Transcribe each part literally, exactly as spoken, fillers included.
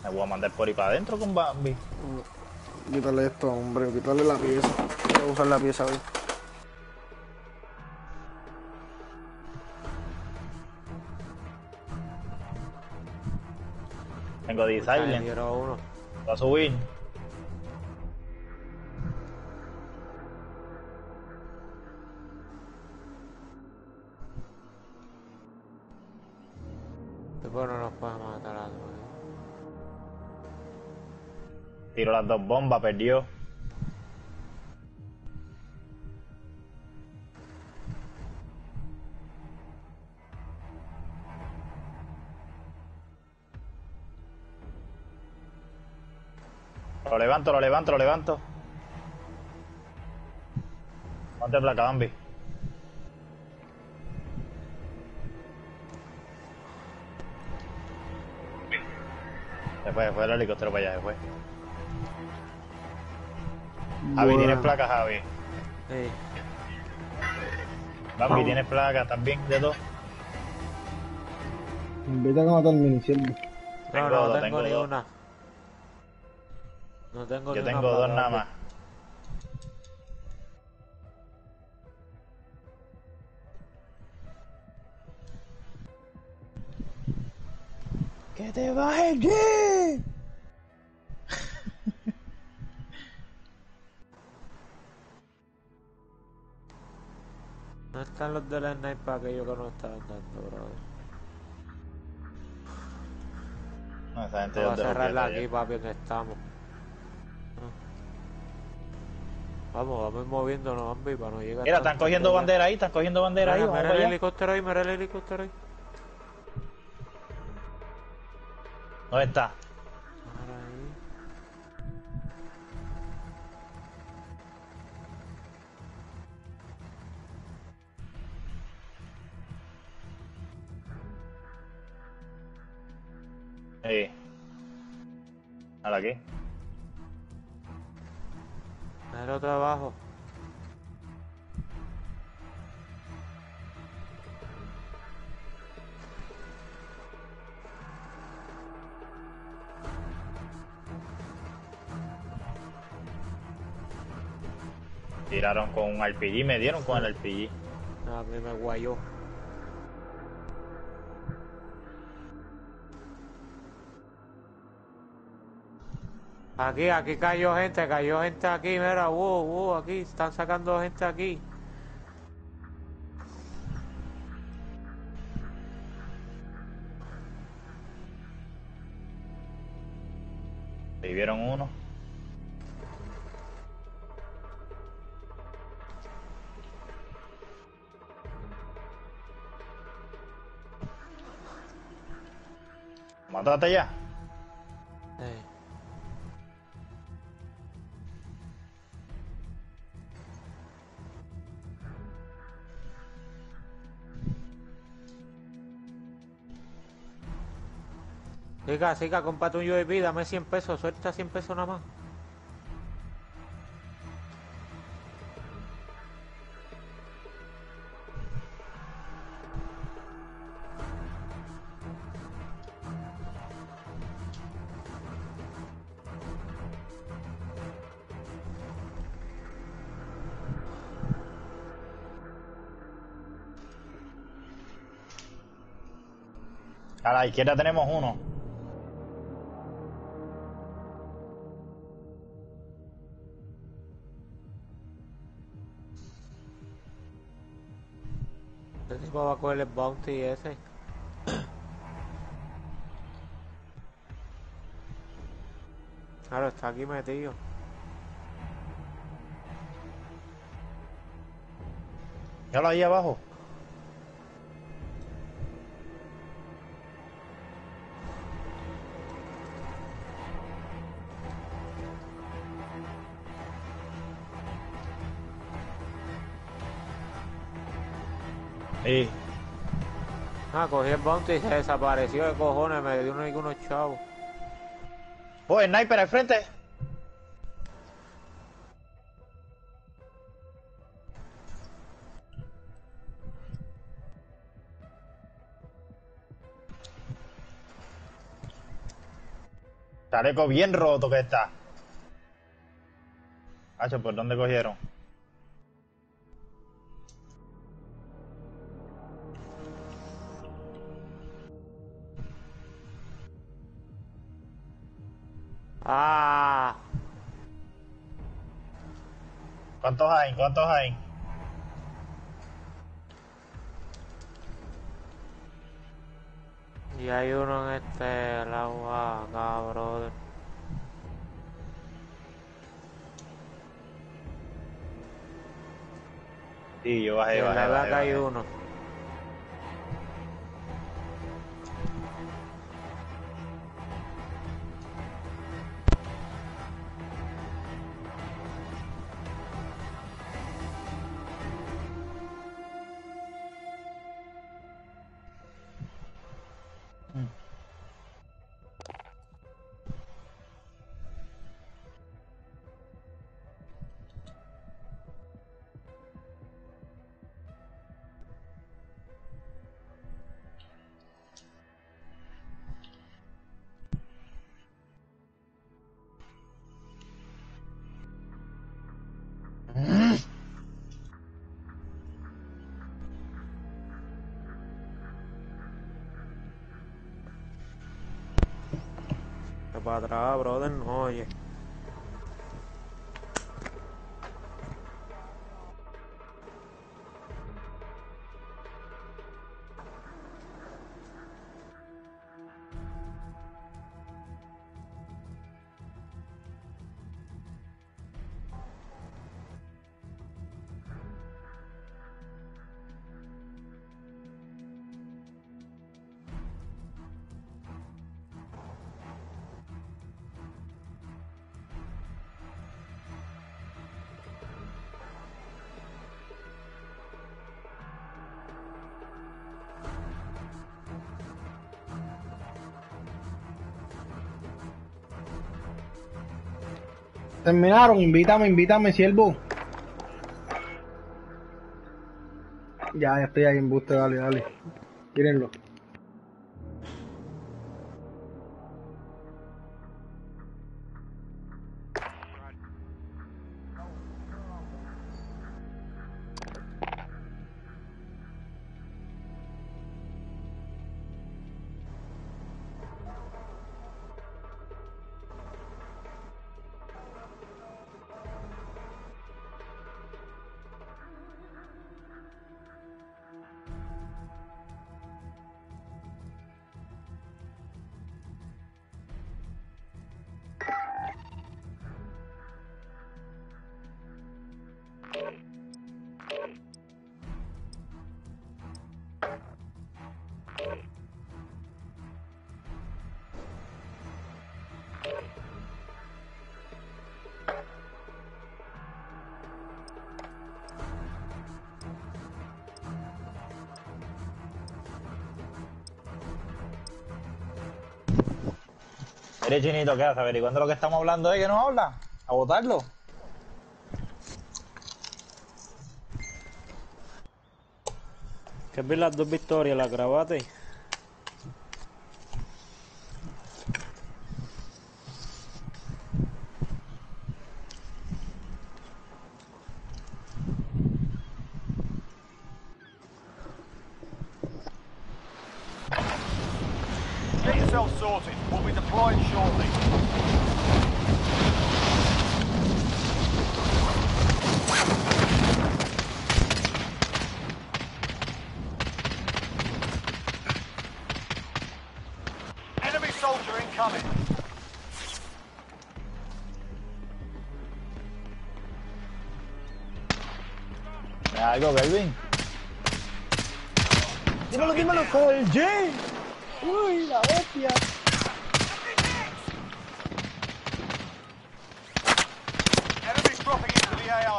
Me voy a mandar por ahí para adentro con Bambi. Quítale esto, hombre, quítale la pieza. Voy a usar la pieza hoy. Tengo de Silent. Quiero uno. Va a subir. Después no nos puede matar a todos. Tiro las dos bombas, perdió. Lo levanto, lo levanto, lo levanto. Ponte placa, Bambi. Se fue, se fue el helicóptero para allá, se fue. Javi, Bueno. ¿tienes placa, Javi? Sí. Bambi, ¿tienes placa también de todo? Vete a matar el miniciervo. No, Tengo no dos, tengo tengo ni dos. una. No tengo Yo ni tengo una dos placa, nada Bambi. más. ¡Que te bajes, G! No están los del sniper aquellos que nos estaban dando, brother. No, esa gente Vamos ya a te cerrarla lo aquí, papi, que estamos. Vamos, vamos a ir moviéndonos, Bambi, para no llegar. Mira, están tanto cogiendo allá. bandera ahí, están cogiendo bandera ahí. Mira, Vamos mira para el allá. helicóptero ahí, mira el helicóptero ahí. ¿Dónde está? Ahora ahí. Sí. Ahora aquí. Mira el otro abajo. Tiraron con un R P G, me dieron con el R P G. A mí me guayó. Aquí, aquí cayó gente, cayó gente aquí, mira, wow, wow, aquí, están sacando gente aquí. Vivieron uno. ¿Mátate ya? Eh. Siga, siga, comparte un U A V, dame cien pesos, suelta cien pesos nada más. A la izquierda tenemos uno. Este tipo va a coger el bounty ese. Claro, está aquí metido. Míralo ahí abajo. Sí. Ah, cogí el bounty y se desapareció de cojones, me dio unos, unos chavos. Oh, sniper al frente. Chaleco bien roto que está. Hacho, ¿por dónde cogieron? Ah. ¿Cuántos hay? ¿Cuántos hay? Y hay uno en este lado acá, brother. Sí, yo Y bajé, en bajé, la de bajé, acá hay bajé. uno. Que para atrás, brother, no oye. Terminaron, invítame, invítame, siervo. Ya, ya estoy ahí en buste, dale, dale. Tírenlo. Eres chinito, ¿qué haces? Averiguando lo que estamos hablando, ¿eh? ¿Que no habla? A votarlo. Que vi las dos victorias, las grabaste. Get yourself sorted. We'll be deploying shortly. Enemy soldier incoming. ¿Me da algo, Kelvin? Dímelo, dímelo, con el G. Uy, la bestia. Enemies dropping into the A O.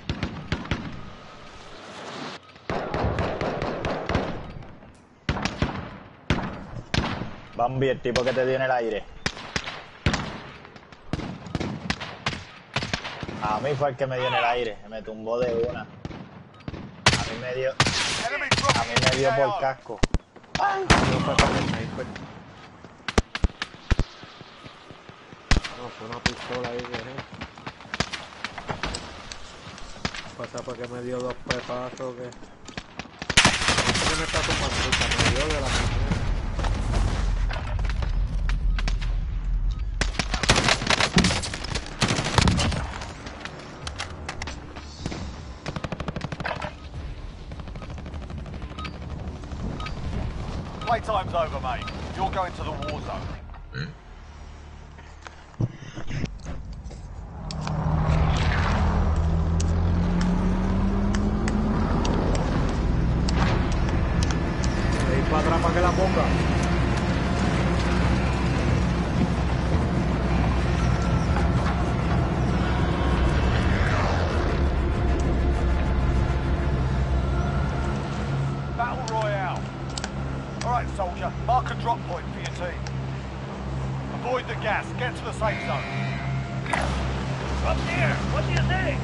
Bambi, el tipo que te dio en el aire. A mí fue el que me dio en el aire, me tumbó de una. A mí me dio, Enemy a dropping mí into me dio the por A O. casco. Yo fue con el sniper. No, fue una pistola ahí que es. Pasa porque me dio dos pepazos que... ¿Quién me está tomando? Me dio de la mañana. Playtime's over, mate. You're going to the war zone. Ahí para atrás para que la ponga. Battle Royale. Alright, soldier. Mark a drop point for your team. Avoid the gas. Get to the safe zone. Up here. What do you think?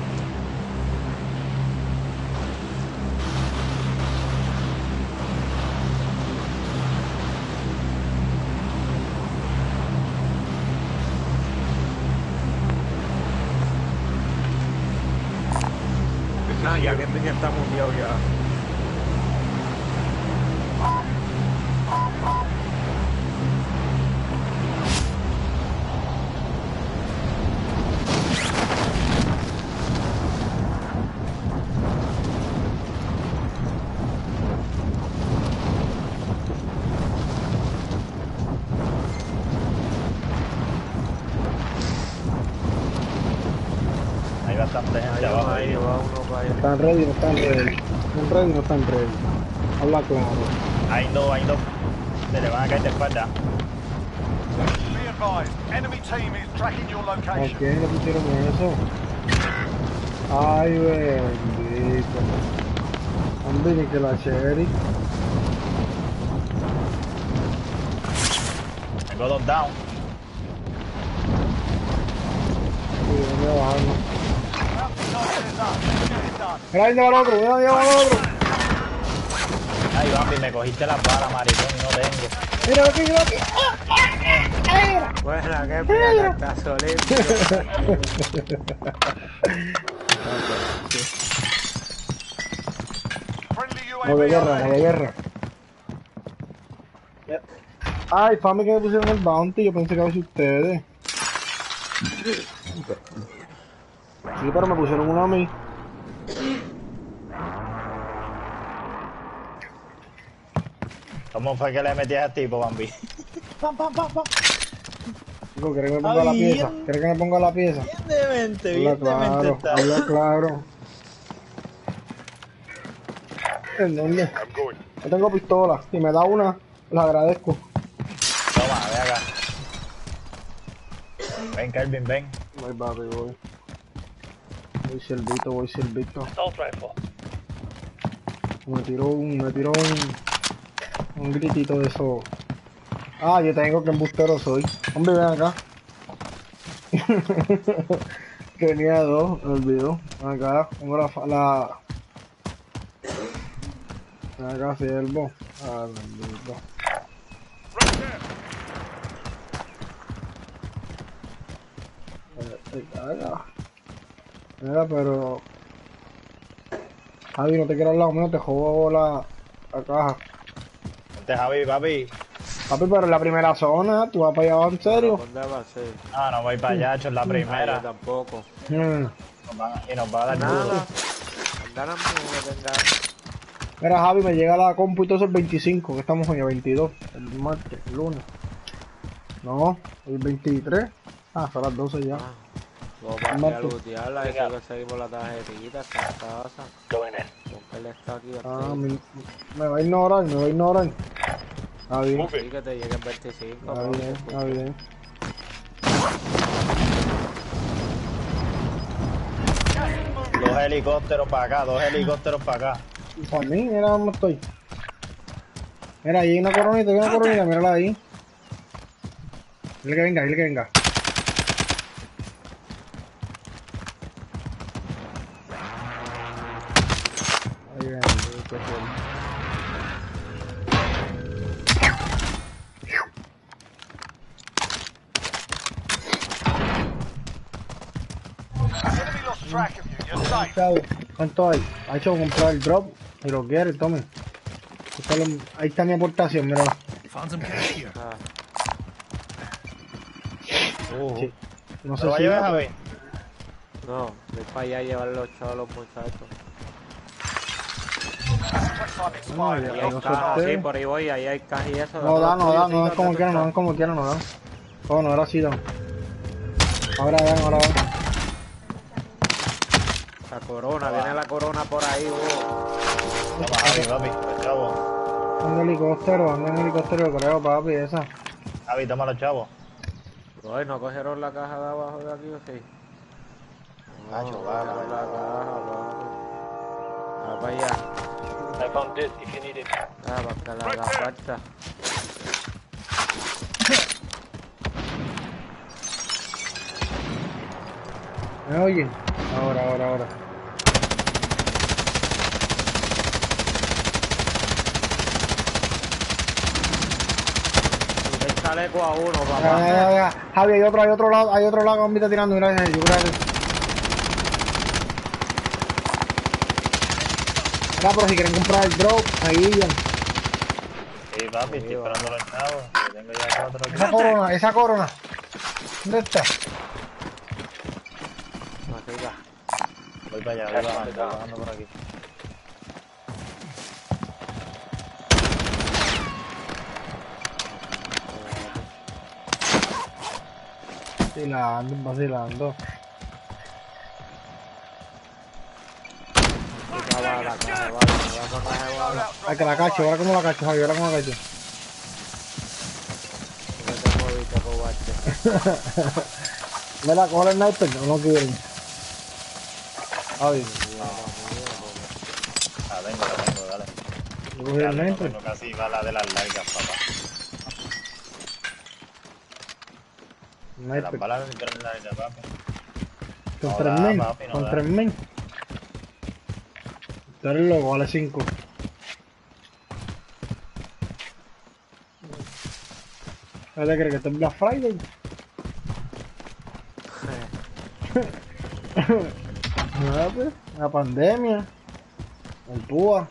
Ah, ya que ya está mundial ya. Hay bastante gente Ahí abajo va, ahí ahí. va uno para allá. Están ready, no están ready. Están ready, no están ready. Habla claro. Hay dos, hay dos. Se le van a caer de espalda. Be advised. Enemy team is tracking your ¿A location. quién le pusieron eso? Ay, bendito. Hombre, ni que la Cherry. Tengo dos down. Cuidado, voy a bajarlo. Outside is up. Get it done. Mira, ahí va el otro, mira, ahí va el otro. Ay, Bambi, me cogiste las balas, maricón, y no tengo. Mira aquí, mira aquí. Buena, que mira, está solito. Friendly U A Modo V guerra, modo overhead. guerra. Ay, fame que me pusieron el bounty, yo pensé que había sido ustedes. Sí, pero me pusieron uno a mí. ¿Cómo fue que le metí a ese tipo, Bambi? Pam, pam, pam, pam. Chico, ¿quieres que me ponga la Ay, pieza? bien. ¿Quieres que me ponga la pieza? Bien demente, Habla bien demente claro, está. habla claro. ¿En dónde? Yo tengo pistola. Si me da una, la agradezco. Toma, ve acá. Ven, Kelvin, ven. Voy, papi, voy. Voy silbito, voy silbito. Me tiró un, me tiró un, un gritito de eso. Ah, yo tengo que embustero soy. Hombre, ven acá. Tenía dos, me olvidó. Acá, tengo la, fa- la... Acá, siervo. Ah, bendito. Eh, eh, acá. Mira, pero... Javi, no te quiero al lado mío, te jodo la, la caja. Vente, Javi, papi. Papi, pero en la primera zona, tú vas para allá abajo, ¿en serio? ¿Dónde va a ser? Ah, no voy para allá, hecho, es la Ah, yo primera. tampoco. Mm. Nos van a- y nos va a dar duro. Nada. Ganan que tenga. Mira, Javi, me llega la compu y todo eso el veinticinco, que estamos hoy, el veintidós, el martes, el lunes. No, el veintitrés. Ah, son las doce ya. Ah, vos vas a Marco. lootearla, eso que seguimos la tarjetita, esta casa. Con que él está aquí. Ah, aquí. me, me va a ignorar, me va a ignorar. Está bien, Sí, que te llegue el veinticinco. está papi, bien, escucha. está bien. Dos helicópteros para acá, dos helicópteros para acá. Y para mí, mira dónde estoy. Mira, ahí hay una coronita, hay una coronita, mírala ahí. Dile que venga, dile que venga. Ahí ven, qué bueno. track of you. You're safe. Chavo, ¿cuánto hay? Ha hecho comprar el drop y lo quiere, tome. Está lo- Ahí está mi aportación, mira. Found some cash here. Ah, Uh, Sí. No ¿Lo sé va a si llevar, va, Javi? no, voy para allá a llevar los chavos a los muchachos. Track time expired. ya, Ahí You're hay no off sé the caja, usted. sí, por ahí voy, ahí hay caja y eso. No da, no da, no da dan como quieran, no dan como quieran, no dan. Oh, no, ahora sí dan. Ahora dan, ahora dan. La corona, viene la corona por ahí, uh. Toma, Javi, papi. Los chavos. Anda en helicóptero, anda en helicóptero, creo, papi, esa. Javi, toma los chavos. Ay, ¿no cogieron la caja de abajo de aquí o sí? Nacho, No, va, cogieron va. la caja, papi. Ah, para allá. I found this if you need it. Ah, para que la haga falta. ¿Me oyen? Ahora, ahora, ahora. Y el chaleco a uno, Ya, papá. ya, ya, ya. Javi, hay otro, hay otro lado, hay otro lado que me está tirando, mira, yo creo que... Mira, pero si quieren comprar el drop, ahí ya. Sí, papi, estoy esperando los chavos. Yo tengo ya cuatro aquí. Esa corona, esa corona. ¿Dónde está? Arriba. Voy para allá, voy bajando, voy bajando por aquí. Vacilando, vacilando. Una bala, caja de bala, me va con caja de bala. Ay, que la cacho, ahora como la cacho, Javi, ahora como la cacho. No te moviste, cobarde. Mira, coge el sniper, no, no quieren. Javi, Ah, vengo, la tengo, dale. yo cogí Ya, el no sniper. tengo casi bala de las largas, papá. De las Sniper. balas de las largas, papi. Con No tres da, mil, papi, no con da. tres mil. Tú eres loco, vale cinco. ¿Qué te crees que esto es Black Friday? Nada, pues, la pandemia, el púa.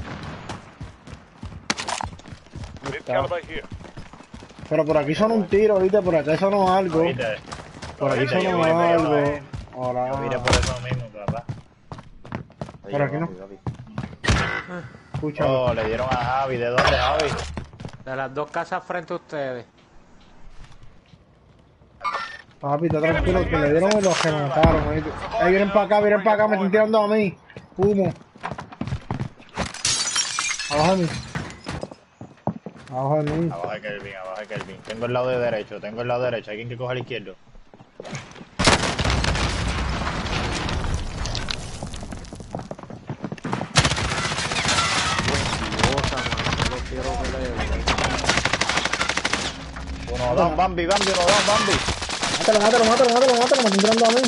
Pero por aquí son un tiro, ¿viste? Por acá sonó algo. ¿Viste? Por aquí ¿Viste? Yo sonó vine por eso, algo. eh. Ahora. Yo miré por eso mismo, papá. Por aquí no. Papi, papi. Escúchalo. Oh, le dieron a Javi. ¿De dónde, Javi? De las dos casas frente a ustedes. Papi, está tranquilo, que le dieron y los que mataron. ¿Oíste? Ahí vienen para acá, vienen para acá, me están tirando a mí. Humo. Abajo de mí. Abajo de mí. Abajo de Kelvin, abajo de Kelvin. Tengo el lado de derecho, tengo el lado derecho. Hay quien que coja el izquierdo. Mentirosa, man. No quiero que le Uno, dos, Bambi, Bambi, uno, dos, Bambi. Mátalo, mátalo, mátalo, mátalo, mátalo, me están tirando a mí.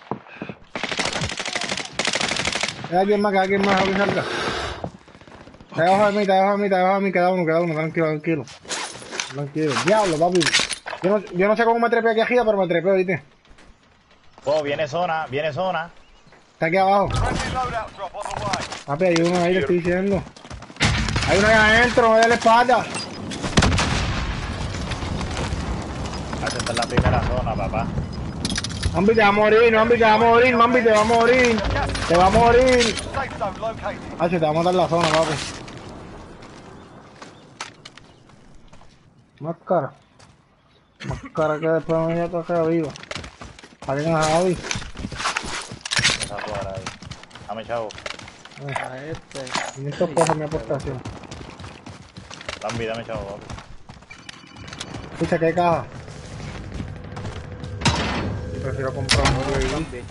Hay alguien más, que hay alguien más aquí cerca. Está debajo de mí, está debajo de mí, está debajo de mí, queda uno, queda uno, tranquilo, tranquilo. Tranquilo. Diablo, papi. Yo no, yo no sé cómo me trepé aquí arriba, pero me trepé, ¿viste? Oh, viene zona, viene zona. Está aquí abajo. Friendly loadout drop on the way. Papi, hay uno ahí, le estoy diciendo. Hay uno ahí adentro, no de la espalda. Ah, esta es la primera zona, papá. Mambi, te va a morir, Mambi, te va a morir, Mambi, te va a morir. Te va a morir. Safe zone located. Ah, se te va a matar la zona, papi. Más cara. Más cara que después me voy a tocar vivo. Alguien a Javi. Esa fuera ahí. Dame, chavo. a este. quinientos pesos mi aportación. Bambi, dame, chavo, papi. Escucha, ¿qué caja? Yo prefiero comprar un Bambi.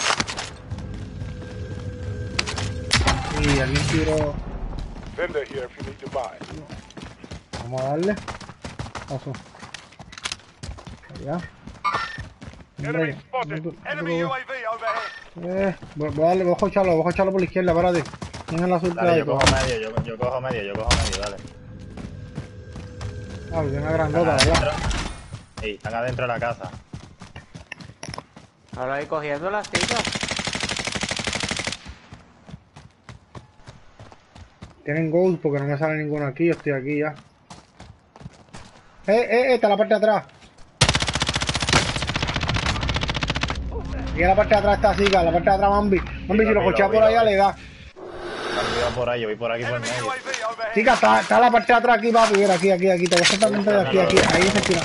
y alguien tiró. Vendor here if you need to buy. Vamos a darle. Paso. Allá. Enemy spotted. Enemy U A V overhead. Eh, voy, voy a darle, voy a cocharlo, voy a cocharlo por la izquierda, párate. Tienen la azul Dale, ahí, yo cojo medio, yo, yo cojo medio, yo cojo medio, dale. Ah, tiene una ¿Están grandota, adentro? ¿verdad? Sí, están adentro de la casa. Ahora ahí cogiendo las chicas. Tienen gold porque no me sale ninguno aquí, yo estoy aquí ya. Eh, eh, eh, está la parte de atrás. Y la parte de atrás está así, la parte de atrás, Mambi. Mambi, si lo cochea por allá, le da. Yo por ahí, yo voy por aquí por Enemy medio. U A V overhead. Chica, está, está la parte de atrás aquí, papi. Mira, aquí, aquí, aquí. Te voy exactamente de aquí, aquí. Ahí se tira.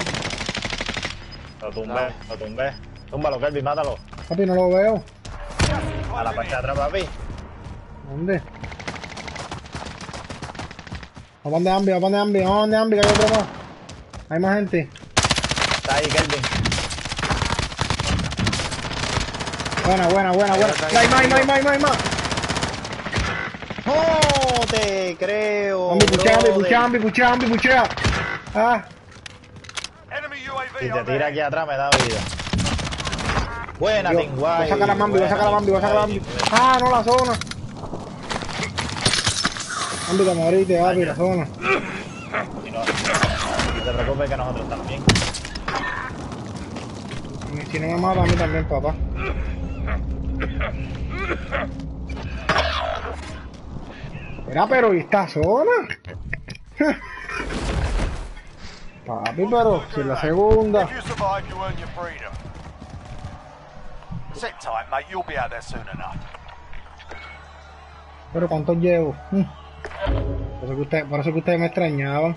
Lo tumbé, lo tumbé. Túmbalo, Kelvin, mátalo. Papi, no lo veo. A la parte de atrás, papi. ¿Dónde? Vamos de Ambi, vamos de Ambi, vamos de Ambi, que hay otro más. Hay más gente. Está ahí, Kelvin. Buena, buena, buena, buena. Hay más, hay más, hay más, hay más, hay más. No te creo. Ambi, puchea, Ambi, brother. puchea, Ambi, puchea, Ambi, puchea. Ah, Enemy U A V Si te tira overhead. aquí atrás, me da vida. Buena, Dios. Tinguay. Voy a sacar a Mambi, voy a sacar a Mambi, voy a sacar a Mambi. Ah, no, la zona. Mambi, te moriste, papi, la zona. Y no, no te preocupes que nosotros también. Si no me mata a mí también, papá. Era, pero ¿y esta zona? Papi, pero si es la segunda. If you survive, you earn your freedom. Sit tight, mate. You'll be out there soon enough. Pero ¿cuántos llevo? Mm. Por eso que ustedes, por eso que ustedes me extrañaban.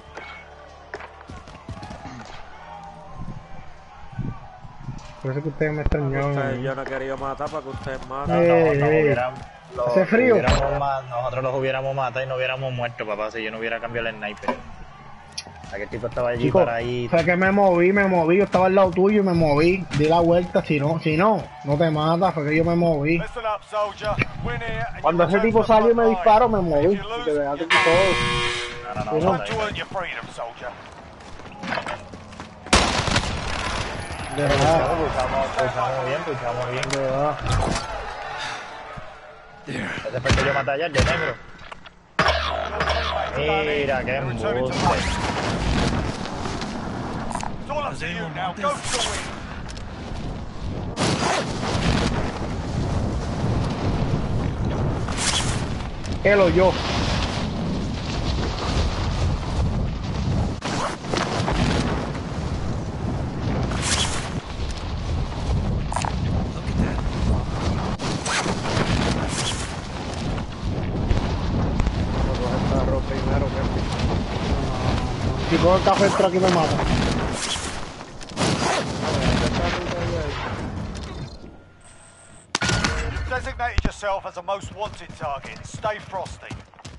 Por eso que ustedes me Ustedes, extrañaban. yo no he querido matar para que ustedes No, maten. Eh. no, no Ey, hubieran- los hace frío. hubiéramos ma- nosotros los hubiéramos matado y no hubiéramos muerto, papá, si yo no hubiera cambiado el sniper. Aquel tipo estaba allí Chico, para ahí. fue que me moví, me moví, yo estaba al lado tuyo y me moví, di la vuelta, si no, si no, no te matas, fue que yo me moví. Listen up, soldier. Win here and Cuando you ese return tipo to the salió y me front line. disparó, me moví, If you lose, de verdad que you're todo. No, no, no, Sí, no, no. Time to earn your freedom, soldier. De verdad, Puchamos, puchamos bien, puchamos bien. de verdad. Ese fue el que yo maté ayer, de negro. Mira, qué Returning to the embuste. base. It's all up to you now. Go to win. Él o yo. Coge el carro primero, que Si cojo el café entra aquí me mata. You've designated yourself as a most wanted target. Stay frosty.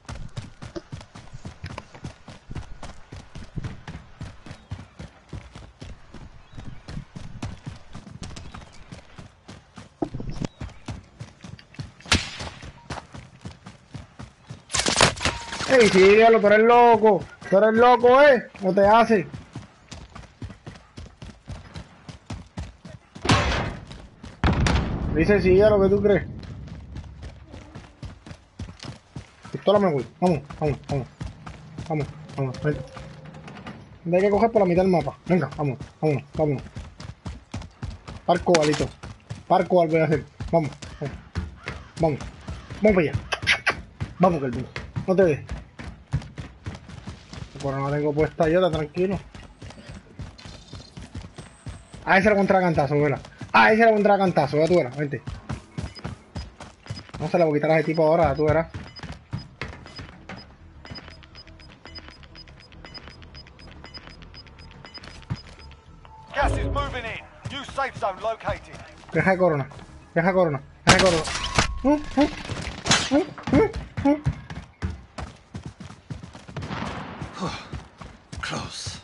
Ey, síguelo, tú eres loco. Tú eres loco, eh. No te hace. Dice, síguelo, ¿qué tú crees? Pistola me voy. Vamos, vamos, vamos. Vamos, vamos. Ven. Hay que coger por la mitad del mapa. Venga, vamos, vamos, vamos. Parco, alito. Parco al voy a hacer. Vamos, vamos. Vamos. Vamos para allá. Vamos, Kelvin. No te des. Bueno, no tengo puesta yo, está tranquilo. Ah, ese era contra cantazo, ¿verdad? Ah, ese era contra cantazo, ya tú verás, vente. No se le voy a quitar a ese tipo ahora, ya tú verás. Gas is moving in. New safe zone located. Deja de corona, deja de corona, deja de corona. ¿Mm? ¿Mm? ¿Mm? ¿Mm? ¿Mm? Close.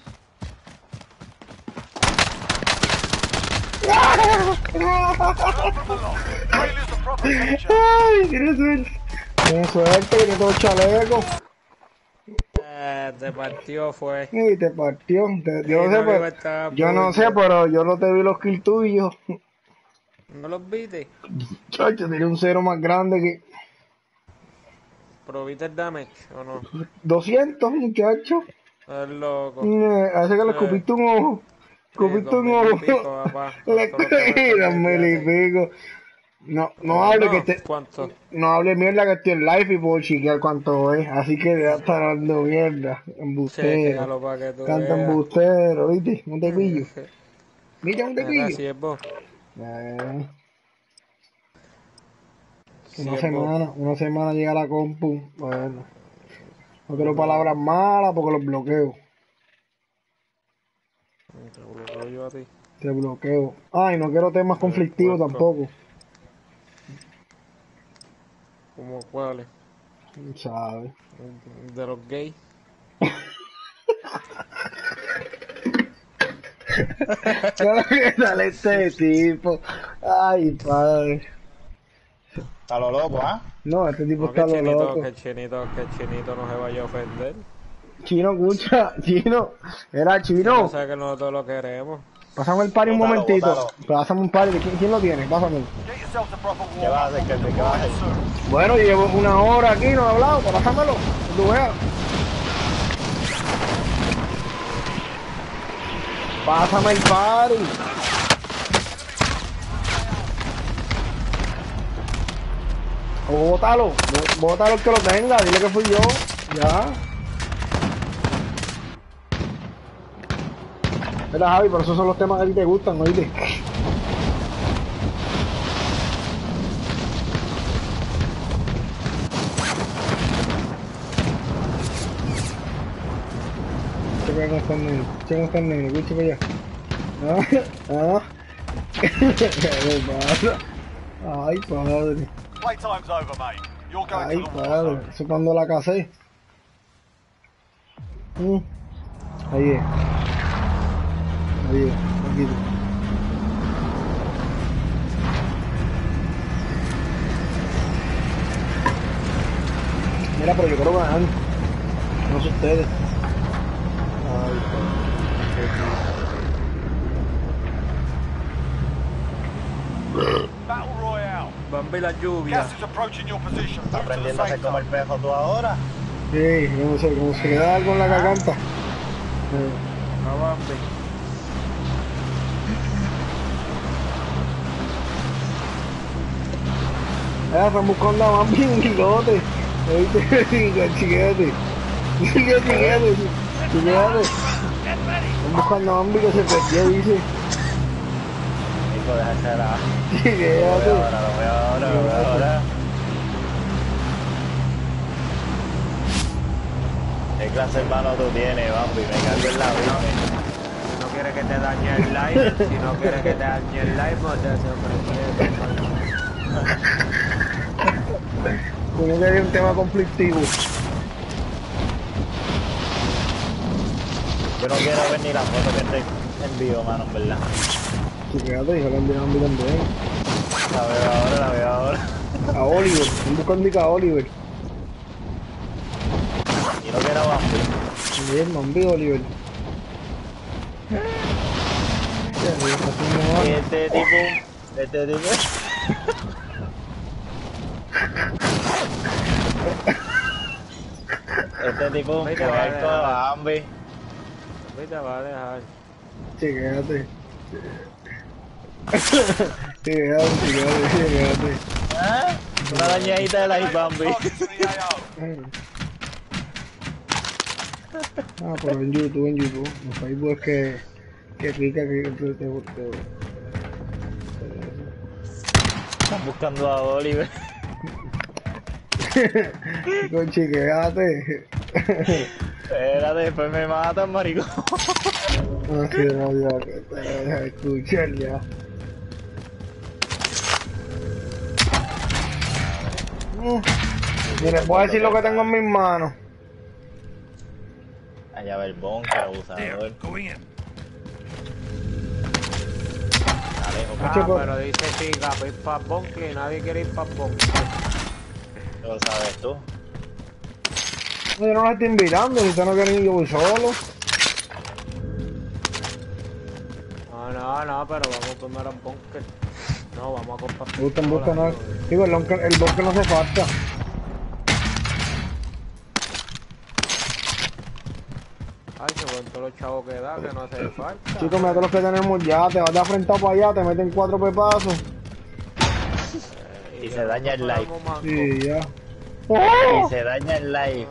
Trailers are proper feature. Ay, tiene suerte. Tiene suerte, tiene todo chaleco. Eh, te partió, fue. Y te partió. Te- yo Sí, no sé, no pero, iba a estar yo no punto. sé, pero yo no te vi los kills tuyos. ¿No los viste? Chacho, tiene un cero más grande que ¿Pero viste el damage o no? doscientos, muchacho. Es loco. Eh, Hace que le Eh. escupiste un ojo. Sí, Escupiste dos un mil y ojo. pico, papá. Le Con todo lo que me escupí dos mil y perdí, pico. No, no hable No, que esté... ¿cuánto? No hable mierda que estoy en live y puedo chequear cuánto es. Así que ya está dando mierda. Embustero. Chequéalo para que tú Canta veas. embustero, ¿viste? Un te pillo. Mira, un te Mira, pillo. si es vos. Eh, Si una es semana, una semana llega la compu. Bueno. No quiero palabras malas porque los bloqueo. vos. Te bloqueo yo a ti. Te bloqueo. Ay, no quiero temas Eres conflictivos puerco. tampoco. ¿Como cuáles? ¿Sabes? De los gays. ¿Qué tal este tipo? Ay, padre. A lo loco, ¿ah? No, este tipo No, que está lo chinito, loco. que chinito, que chinito no se vaya a ofender. Chino, escucha, chino. Era No chino. sabe que nosotros lo queremos. Pásame el pari un Bótalo, momentito. bótalo. Pásame un pari. ¿Quién, quién lo tiene? Pásamelo. Get yourself to proper ¿Qué vas a warm-up. hacer, Kelvin? ¿Qué vas a hacer? Soon. Bueno, llevo una hora aquí, no he hablado. Pues pásamelo. que Tú veas. Pásame el pari. O bótalo. Bó- Bótalo el que lo tenga. Dile que fui yo. Ya. Mira, Javi, por eso son los temas que a ti te gustan, oíste. Checa cómo está el nene, checa cómo está el nene, escucha para allá. Ah, ah. ¿Qué pasa? Ay, padre. Playtime's over, mate. You're going Ay, to the war padre. zone. Eso cuando la casé. Mm. Ahí es. Ahí es, poquito. Mira, pero yo quiero ganar. No sé ustedes. Ay, Battle Royale. Bambi la lluvia. Gas is approaching your position. ¿Estás Move to the aprendiendo a safe hacer como el zone. pejo tú ahora? sí, como se, como se le da algo en la garganta. Eh, A Bambi. Ah, están buscando a Bambi un bigote. Oíste, chiquete. Chiquete, chiquete. Chiquete. Están buscando a Bambi que se perdió, dice. Hijo, deja esa la... Lo veo Chiquete. ahora, lo veo ahora, lo veo ahora. ¿Qué clase de hermano tú tienes, Bambi? Me cago en la vida. Si no quieres que te dañe el live, si no quieres que te dañe el live, no te sorprendes. Tiene que haber un tema conflictivo. Yo no quiero ver ni la foto que te envío, mano, en verdad. Chiquete, yo le envié a Bambi también. La veo ahora, la veo ahora. A Oliver. Están buscando a Oliver. Y no quiero Bambi. Bien, Bambi, Oliver. Ya, está haciendo mal. Este tipo... Este tipo... Este tipo Vete, un vale, puerco, vale. Bambi. Bambi te va a dejar. Chiquete. Chiquete, chiquete, chiquete. ¿Ah? Una dañadita de la Bambi. Target to the A O. Ah, pero en YouTube, en YouTube. En Facebook es que, que pica que te, te, te, Están buscando a Oliver. te con chiqueate. Espérate, después me matan, maricón. No sé, no, ya, que te deja de escuchar ya. Mm. Mire, voy a decir lo que tengo en mis manos. Allá va el bunker, abusador. Alejo, Ah, Mucho por- pero dice sí, para ir para Bonky, nadie quiere ir para Bonky. lo sabes tú. No, yo no los estoy invitando, si ustedes no quieren ir, yo voy solo. No, no, no, pero vamos primero a Bonky. No, vamos a comprar. Me gustan, buscan, no. Hola, Digo, el bunker, el bunker no hace falta. Ay, se con todos los chavos que da, que no hace falta. Chicos, mira todos los que tenemos ya, te vas de afrentado para allá, te meten cuatro pepazos. Y se daña el live. Sí, ya. Y se daña el live.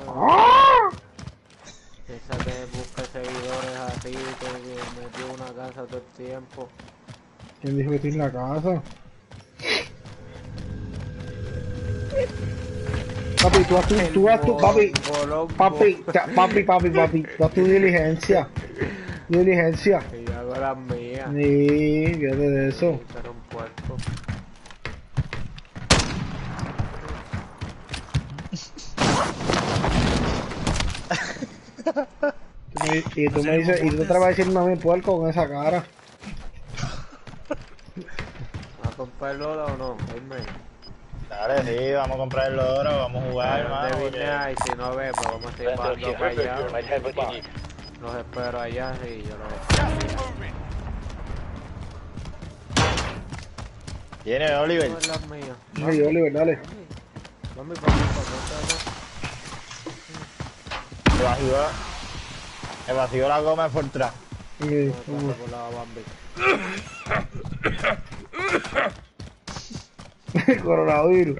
Esa que busca seguidores así, que metió una casa todo el tiempo. ¿Quién dijo que estoy en la casa? Papi, tú haz tu, tú haz tu, papi, papi, ya, papi, papi, papi, tú haz tu diligencia. Diligencia. Y yo hago las mías. Sí, fíjate de eso. Pero un puerco. Tú me- Y tú me dices, y tú te vas a decir mami puerco con esa cara. ¿Va a comprarlo o no? Dime. Dale, sí, vamos a comprar el oro, vamos a jugar, ¿Dónde hermano. vine porque- ahí? Si no ve, pues vamos a seguir Vendor bajando here. para Vendor allá. here. Might have what you need. Los espero allá y yo los Gas is moving. Viene Oliver. No es las mías. Sí, Oliver, dale. Mami, papi, papi, Me vació, me vació la goma por atrás. Sí, papi, vamos. por la Bambi. Coronavirus.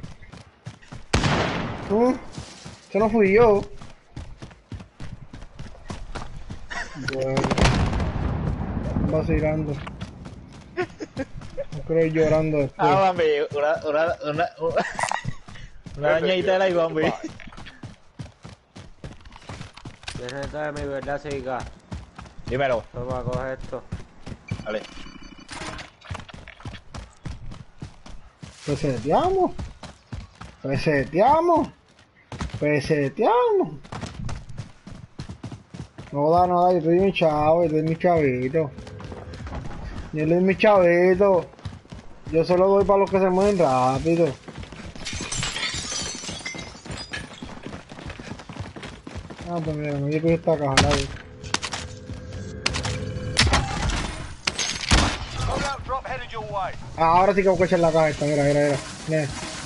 ¿Mm? Eso no fui yo. Bueno. Vacilando. No creo ir llorando después. Ah, Bambi, una, una, una, una, una dañadita de la Bambi. Tienes de mi verdad, siga. Dímelo, Toma, coge esto. dale. Peseteamos. Peseteamos. Peseteamos. No da, no da, yo estoy mi chavo, yo estoy mi chavito. Yo soy mi chavito. Yo solo doy para los que se mueven rápido. Ah, pues mira, no yo cogí esta caja, nadie. Loadout drop headed your way. Ah, ahora sí que voy a echar la caja esta, mira, mira, mira. Mira.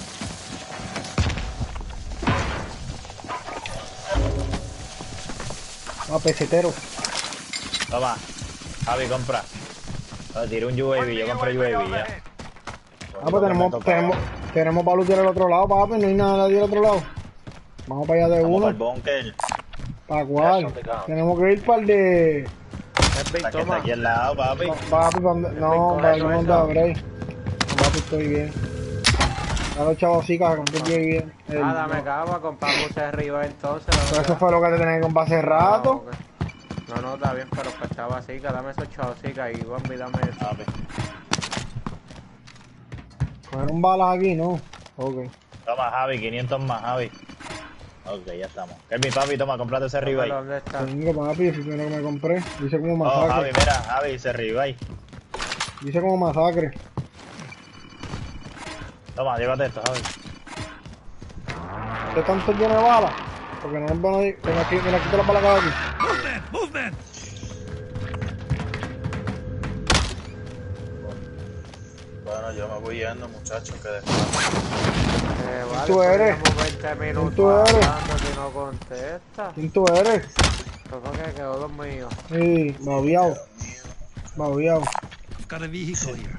Ah, pesetero. Toma, Javi, compra. Ah, tiré un U A V, yo compré U A V ya. overhead. Ah, pues tenemos, tenemos, tenemos para lootear al otro lado, papi, no hay nada del otro lado. Vamos para allá de Vamos para el uno. bunker. ¿Para cuál? Tenemos que ir para el de... Es La que está toma. aquí al lado, papi. Papi, ¿para dónde? No, para el mundo de Bray. No, papi, estoy bien. A los chavos sí, caja, que estoy bien. El- Nada, me cago, compramos arriba entonces. la Pero eso verdad. fue lo que te tenía que comprar hace rato. No, no, está bien, pero pues estaba así, dame esos chavos, sí, y Bambi, dame eso. Papi. Cogieron balas aquí, ¿no? Ok. Toma, Javi, quinientos más, Javi. Ok, ya estamos. Kelvin, papi, toma, comprate ese Dámelo, ribeye. ¿dónde está? Tengo, papi, ese primero que me compré. Dice como Oh, Javi, masacre. mira, Javi, ese ribeye. Dice como masacre. Toma, llévate esto, Javi. ¿Qué tanto lleno de balas? Porque no nos van a ir. Ven aquí, mira, quita las balas que hay aquí. Bueno, yo me voy yendo, muchachos, que después. Eh, vale, tú eres? podríamos veinte minutos tú eres? hablando si no contesta. ¿Quién tú eres? Eso fue que quedó dormido. Sí, babiao. Babiao. Got a vehicle here.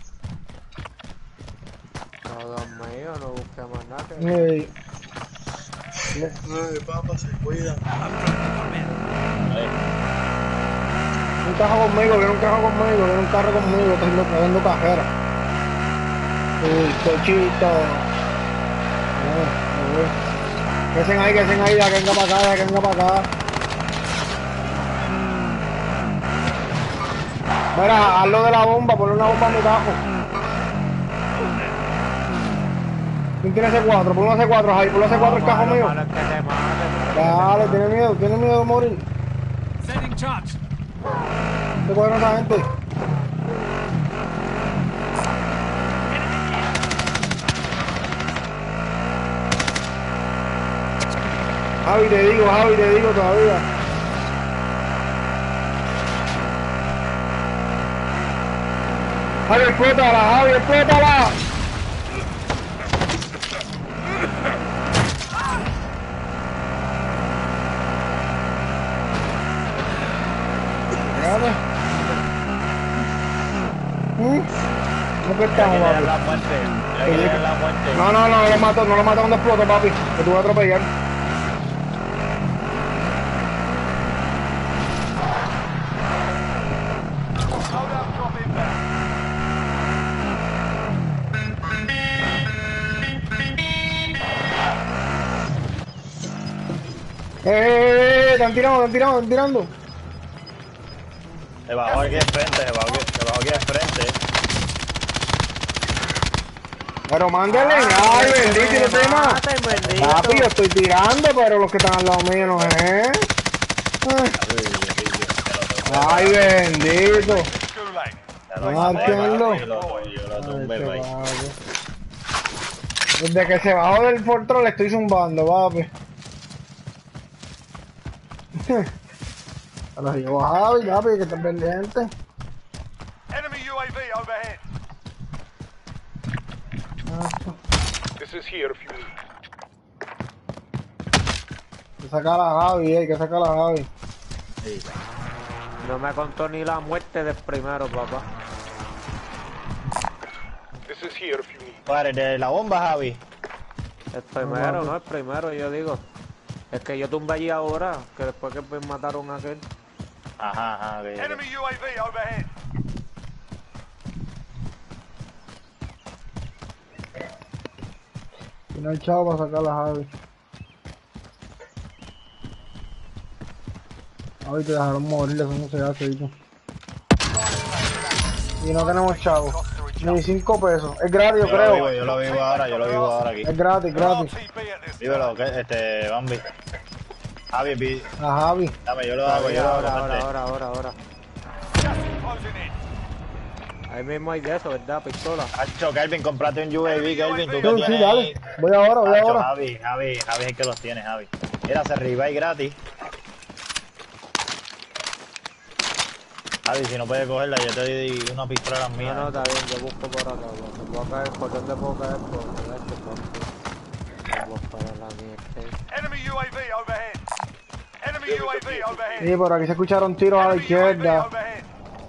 Quedó dormido, no busqué más nada. que- Sí. Ay, papá, se cuidan. Un carro conmigo, viene un carro conmigo, viene un carro conmigo, estoy haciendo, estoy haciendo cajera. Uy, cochito. Que hacen ahí, que hacen ahí, ya que venga para acá, ya que venga para acá. Mira, hazlo de la bomba, ponle una bomba a mi cajo. ¿Quién tiene C cuatro? Ponle una C cuatro, Javi, ponle C cuatro el cajo Malo, mío. malo es que te maten. Dale, tiene miedo, tiene miedo de morir. Sending charge. ¿Qué cogen esa gente? Javi, te digo, Javi, te digo todavía. Javi, explótala, Javi, explótala. Dale. ¿Mm? ¿Cómo que Mira estamos, que le dan papi? la muerte. Mira que le dan la muerte. No, no, no, no lo mato, no lo mato cuando exploto, papi. Que tú vas a atropellar. Loadout drop inbound. ¡Eh, eh, eh! ¡Están tirando, están tirando, están tirando! Se bajó aquí de frente, se bajó aquí, se bajó aquí de frente. Pero mándale, ay, bendito, y los demás. Mata, bendito. Papi, yo estoy tirando, pero los que están al lado mío no es. Ay, bendito. Gulag. Ya lo Ah, maté, entiendo. papi, lo- yo lo tumbé, Ay, papi. papi. Desde que se bajó del Fortron le estoy zumbando, papi. Ahora se llevó a Javi, papi, que está pendiente. Enemy U A V overhead. This is here if you need. Hay que sacar a Javi, eh, hay que sacar a Javi. No me contó ni la muerte del primero, papá. This is here if you need. Padre, de la bomba, Javi. El primero, no el primero, yo digo. Es que yo tumbé allí ahora, que después que me mataron a aquel. Ajá, ajá, ok, ok. Enemy U A V overhead. Y no hay chavo para sacar a Javi. Javi, te dejaron morir, eso no se hace, hijo. Y no tenemos chavo. Ni cinco pesos. Es gratis, yo Yo lo vivo, creo. yo lo vivo ahora, yo lo vivo ahora aquí. Es gratis, gratis. R T B at this Vívelo, que este, Bambi. Javi, pi- A Javi. dame, yo lo hago, yo lo hago. Ahora, ahora, vente. ahora, ahora, ahora. Gas is closing in. Ahí mismo hay de eso, ¿verdad? Pistola. Hacho, Kelvin, comprate un U A V, Kelvin, tú que Sí, tienes sí, ahí. dale. Voy ahora, voy Hacho, ahora. Javi, Javi, Javi es el que los tiene, Javi. Mira, se revive gratis. Javi, si no puedes cogerla, yo te doy una pistola a las No, mías. no, está bien, yo busco por acá. Lo puedo caer, ¿por dónde puedo caer? Por este, por Vamos para la mierda. Enemy U A V overhead. Enemy U A V overhead. Sí, por aquí se escucharon tiros a la Enemy U A V izquierda. overhead.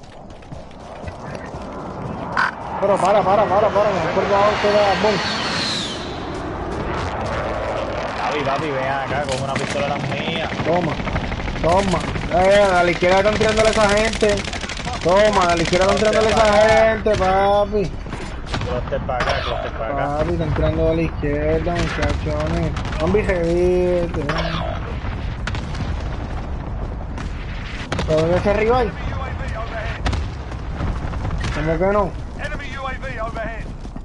Pero para, para, para, para. Me acuerdo ahora que era bom. Javi, papi, ven acá con una pistola a las mías. Toma, toma. Eh, a la izquierda están tirándole a esa gente. Toma, a la izquierda están tirándole a esa gente, papi. Clúster para acá, clúster para acá. Papi, están tirando a la izquierda, muchachones. Zombie reviste. ¿Todavía ese rival? Enemy U A V overhead. ¿Cómo que no? Enemy U A V overhead.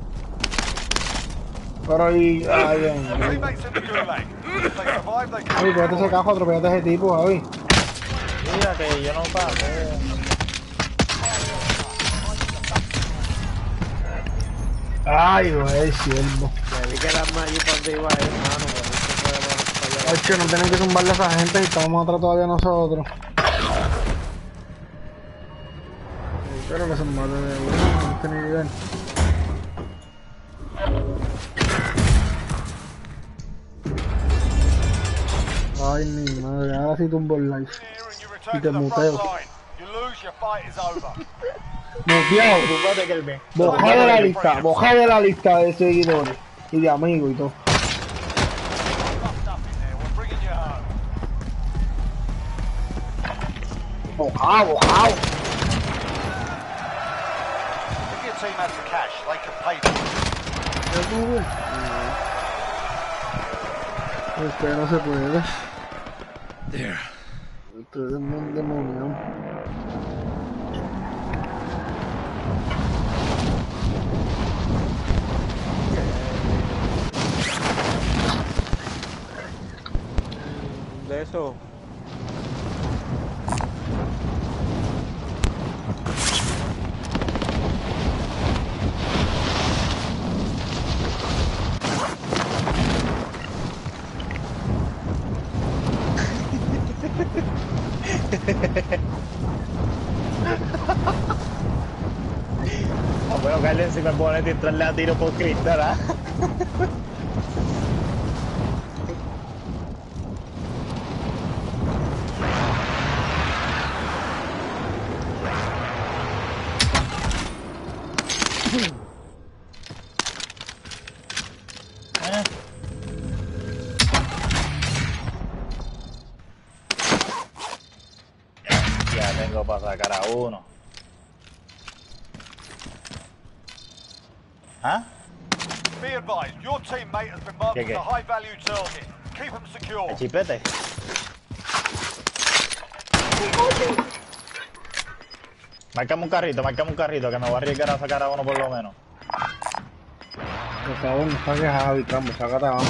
Pero y... Ay, Dios mío. Teammates in the gulag. If they survive, they Javi, can. pégate ese cajo, atropellate a ese tipo, Javi. Mira que yo no pasé. Ay, güey, siervo. Me vi que las allí para donde iba ahí, hermano, pero no se puede para allá. Ay, que no tienen que zumbarle a esa gente y estamos atrás todavía nosotros. Espero que se mate de uno, no este nivel. Ay, mi madre, ahora sí tumbo el live. Here and you Y return te to the muteo. front line. You lose, your fight is over. Muteado, Ocúpate, Kelvin. bojá de la lista, bojá de la lista de seguidores y de amigos y todo. Rough stuff in there. We're bringing you home. Bojá, bojá. If your team has the cash, they can pay for it. Es que no se puede. There. Ustedes me han demoniado. De eso. Ah, bueno, caerle encima el bonete y entrarle a tiro por cristal, ¿ah? tengo para sacar a uno. ¿Ah? Be advised, your teammate has been marked ¿Qué, as qué? a high-value target. Keep them secure. El chipete. Marcame un carrito, marcame un carrito, que me voy a arriesgar a sacar a uno por lo menos. Por favor, no saques a Javi, Trambo, sácate a Bambi.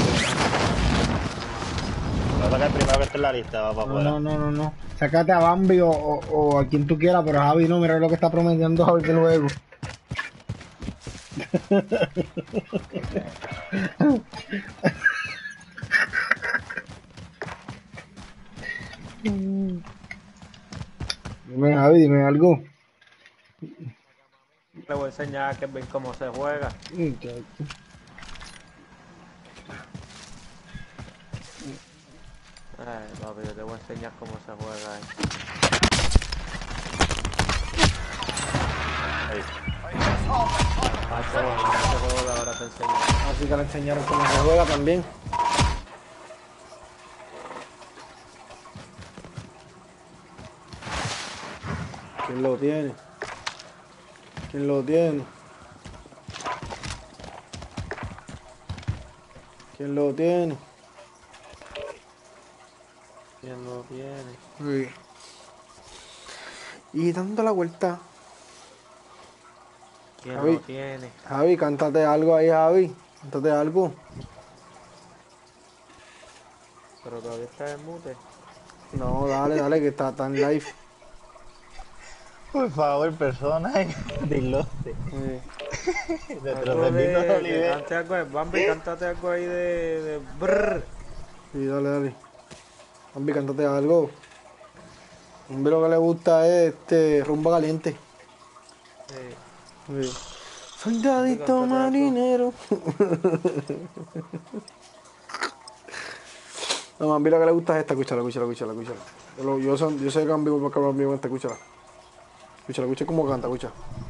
Voy a sacar el primero que esté en la lista, va para No, afuera. no, no, no, no. Sácate a Bambi o, o, o a quien tú quieras, pero a Javi no, mira lo que está prometiendo Javi del juego. Dime, Javi, dime algo. Le voy a enseñar a Kevin cómo se juega. Ay, papi, yo te voy a enseñar cómo se juega ahí. Pacho, este juego de ahora te enseño. Así que le enseñaron cómo se juega también. ¿Quién lo tiene? ¿Quién lo tiene? ¿Quién lo tiene? ¿Quién lo tiene? Sí. Y dando la vuelta. ¿Quién Javi. lo tiene? Javi, cántate algo ahí, Javi. Cántate algo. Pero todavía está en mute. No, dale, dale, que está tan live. Por favor, persona, dislote. Sí. De Algo Trocetito de, de que Oliver. cante algo de Bambi, cántate algo ahí de, de brrr. Sí, dale, dale. Bambi, cántate algo. Bambi lo que le gusta es este rumba caliente. Sí. Sí. Soldadito Cántate algo. marinero. No, Bambi lo que le gusta es esta. Escúchala, escúchala, escúchala, escúchala. Yo, lo- yo, son- yo sé que Bambi va a acabar Bambi con esta, escúchala. Escúchala, escucha cómo canta, escucha.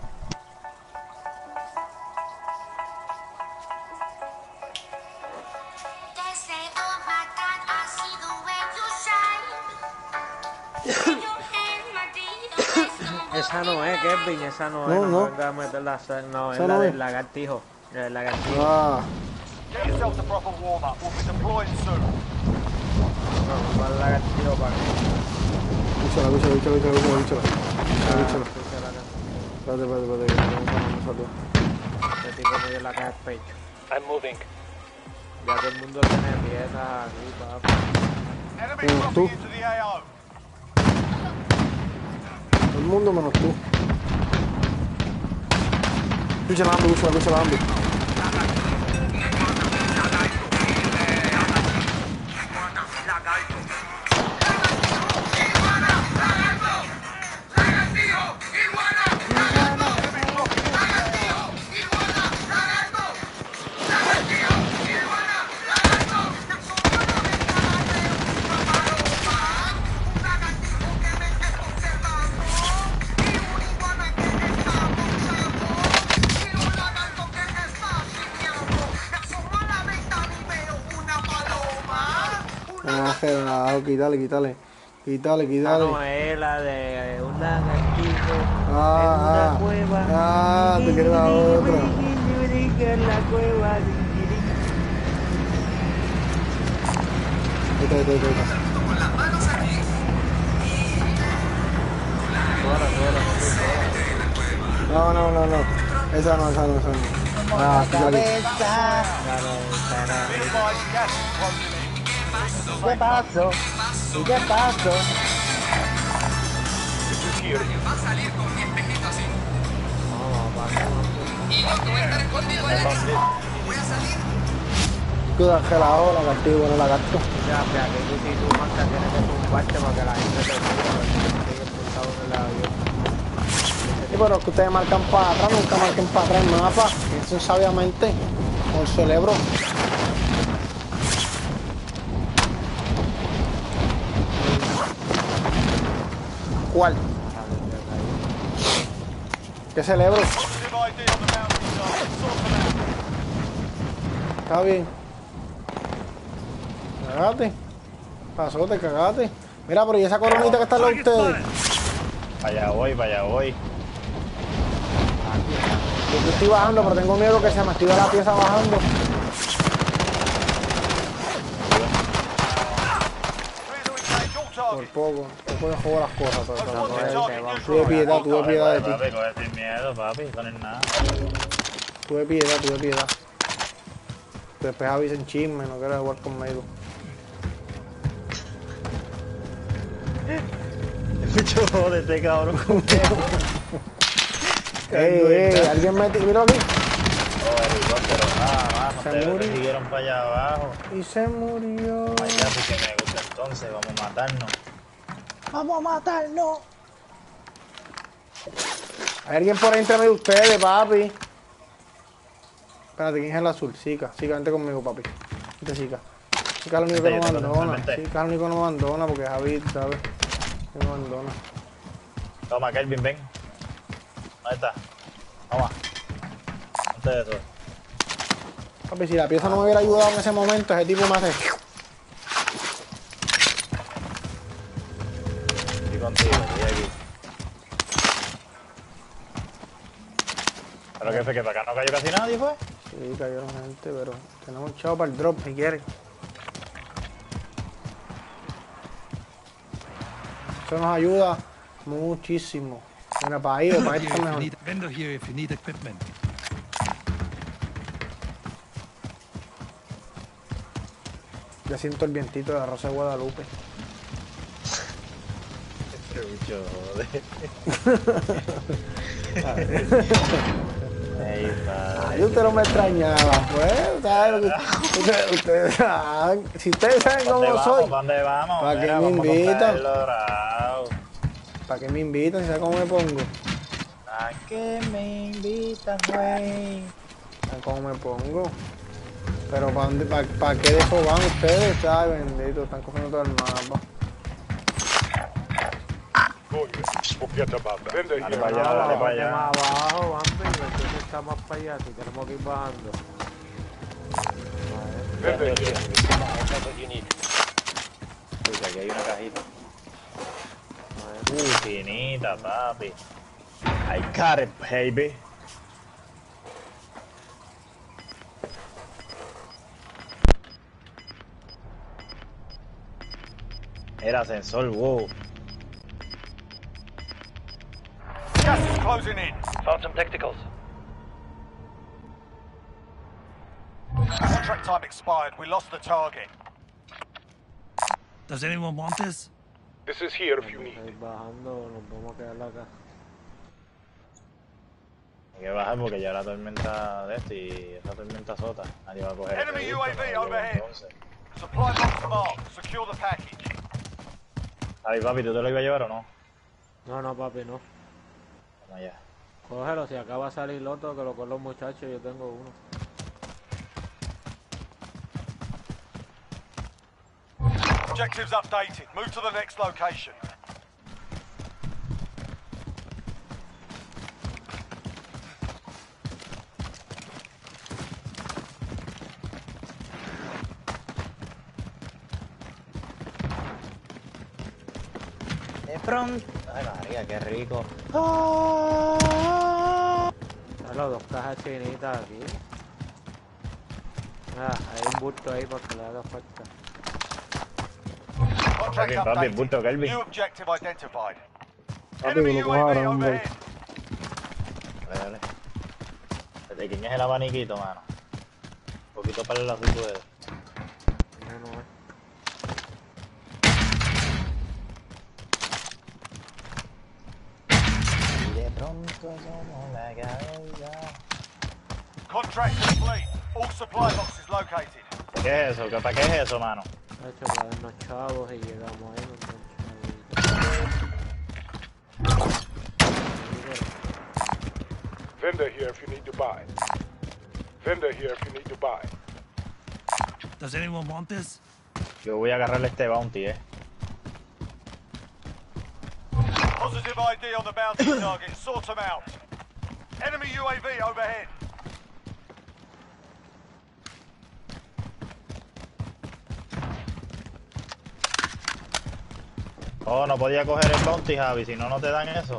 They say, oh my God, I see the way you shine. In your hand, my dear, there's no Esa no es, Kevin, esa no es. No, No, no. me venga a meter la sal- no, es Esa la no del es. lagartijo. La del lagartijo. Ah, Get yourself a proper warm-up. We'll be deploying soon. No, va el lagartijo para que. escúchala, escúchala, escúchala, escúchala, escúchala. Ah, Escúchala. escucha la canción. Espérate, espérate, espérate, que no me salió. Este tipo me dio la caja de pecho. I'm moving. Ya todo el mundo tiene piezas aquí, papi. Enemy Mm, dropping tú. into the A O. Todo el mundo menos tú. Escúchala, Bambi, escúchala, escúchala, Bambi. Ah, relajo, quítale, quítale. Quítale, Esa quítale. no es la de un lagartijo Ah, en una ah. cueva. Ah, te quieres la otra. En la cueva. Ahí está, ahí está, ahí está. No, no, no, no. Esa no, esa no, esa no. Ah, quítale. Be advised, gas is closing in. ¿Qué pasó? ¿Y qué pasó? This is here. Cuida, relajo, lagartijo, bueno, lagarto. Ya, ya, que tú si tú marcas tienes que tumbarte para que la gente te siga, porque no sigue expulsado en el avión. Sí, pero es que ustedes marcan para atrás, nunca marquen para atrás el mapa. Piensen sabiamente, con el cerebro. ¿Cuál? ¿Qué cerebro? Positive I D on the mountain side. Sort them out. Está bien. Cagate. Pasó, te cagate. Mira, pero ¿y esa coronita que está en la de ustedes? Para allá voy, para allá voy. Yo estoy bajando, pero tengo miedo que se me active la pieza bajando. Por poco, no puedo jugar las cosas, pero tuve piedad, tuve piedad de ti. Papi, coge sin miedo, papi, no es nada. Tuve piedad, tuve piedad. Después avisen chisme, no quiero jugar conmigo. Mucho de este cabrón. Ey, ey, alguien me tiró aquí. Oh, helicóptero, ah, vamos, Se ustedes murió. me siguieron para allá abajo. Y se murió. Ay, ya, sí que me gusta entonces, vamos a matarnos. ¡Vamos a matarnos! Hay alguien por ahí entre medio de ustedes, papi. Espérate, ¿quién es el azul? Sica, Sica, vente conmigo, papi. Vente, Sica. Sica es el único que no me abandona. Sica es el único que no me abandona porque Javi, ¿sabes? No me abandona. Toma, Kelvin, ven. ¿Dónde está? Toma. Ponte eso. Papi, si la pieza no me hubiera ayudado en ese momento, ese tipo me hace... Estoy contigo, estoy aquí. ¿Pero qué fue? ¿Que para acá no cayó casi nadie, fue? Sí, cayeron gente, pero tenemos chavo para el drop, si quieres. Eso nos ayuda muchísimo. Mira, para ahí o para ahí está mejor. Vendor here if you need equipment. Ya siento el vientito de la Rosa de Guadalupe. Este bicho, joder. Ey, padre. Ay, usted no me extrañaba, pues. ¿Sabes? Ustedes, ustedes saben. Si ustedes saben ¿Dónde cómo vamos? soy, ¿Dónde vamos? ¿Para qué Mira, me vamos a comprar invitan? el dorado. ¿para qué me invitan? Si saben cómo me pongo. ¿A qué me invitan, güey? ¿Saben cómo me pongo? Pero ¿para dónde? ¿Para, para qué de eso van ustedes? Ay, bendito, están cogiendo todo el mapa. Good. Forget about that. Vendor Dale here. para allá, dale para allá. Más abajo, vamos, entonces está más para allá, si tenemos que ir bajando. Vendor here. That's what you need. Uy, aquí hay una cajita. Uh, finita, papi. I got it, baby. Era ascensor, wow. Gas is closing in. Found some tacticals. Contract time expired. We lost the target. Does anyone want this? This is here if you Vamos a need. ir bajando, nos vamos a quedar acá. Hay que bajar porque ya la tormenta de este y esa tormenta sota. Nadie va a coger. Enemy este U A V gusto, no lo overhead. llevo entonces. Supply box marked. Secure the package. Ay, papi, ¿tú te lo ibas a llevar o no? No, no, papi, no. Vamos allá. Cógelo, si acaba de salir el otro, que lo con los muchachos, yo tengo uno. Objectives updated. Move to the next location. De pronto. Ay, María, qué rico. Dale, dos cajas chinitas aquí. Ah, hay un bulto ahí para que le haga falta. Contract Papi, papi, bulto, updated. Kelvin. New objective identified. Papi, Enemy que lo U A V cojaron, hombre. overhead. Dale, dale. ¿De quién es el abaniquito, mano? Un poquito para el lado si puede. No, no, eh. Y de pronto somos la cabeza. Contract complete. All supply boxes located. ¿Qué es eso? ¿Qué- ¿Para qué es eso, mano? De hecho, para darnos chavos y llegamos ahí, nos dan chavitos. Vendor here if you need to buy. Vendor here if you need to buy. Does anyone want this? Yo voy a agarrarle este bounty, eh. Positive I D on the bounty target. Sort them out. Enemy U A V overhead. Oh, no podía coger el bounty, Javi, si no, no te dan eso.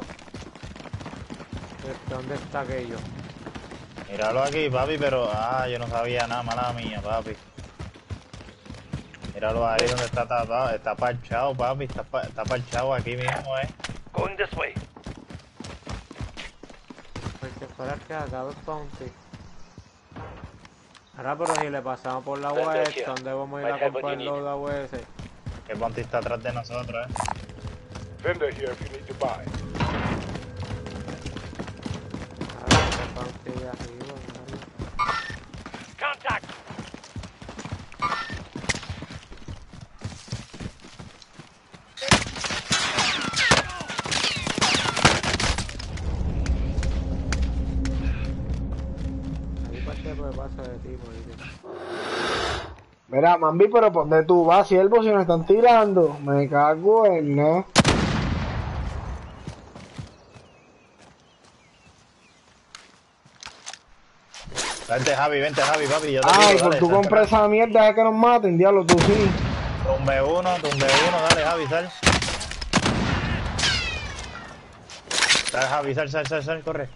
¿Dónde está aquello? Míralo aquí, papi, pero... Ah, yo no sabía nada, mala mía, papi. Míralo ahí donde está tapado, está parchado, papi, está, pa- está parchado aquí mismo, eh. Going this way. Hay que esperar que acabe el bounty. Ahora, pero si le pasamos por la Vendor web, here. ¿dónde vamos a ir Might a have what comprar you los need. de U S? El bounty está atrás de nosotros, eh. Vendor here if you need to buy. Ahora, el bounty de arriba, ¿no? Contact. Ahí parte por el paso de ti, moriré. Mira, Mambi, pero ¿por dónde tú vas, siervo, si nos están tirando? Me cago en no. Vente, Javi, vente, Javi, papi, yo te Ay, digo, por dale, tú sal compras para acá. esa mierda de que nos maten, diablo, tú sí. Tumbe uno, tumbe uno, dale, Javi, sal. Sal, Javi, sal, sal, sal, sal, corre.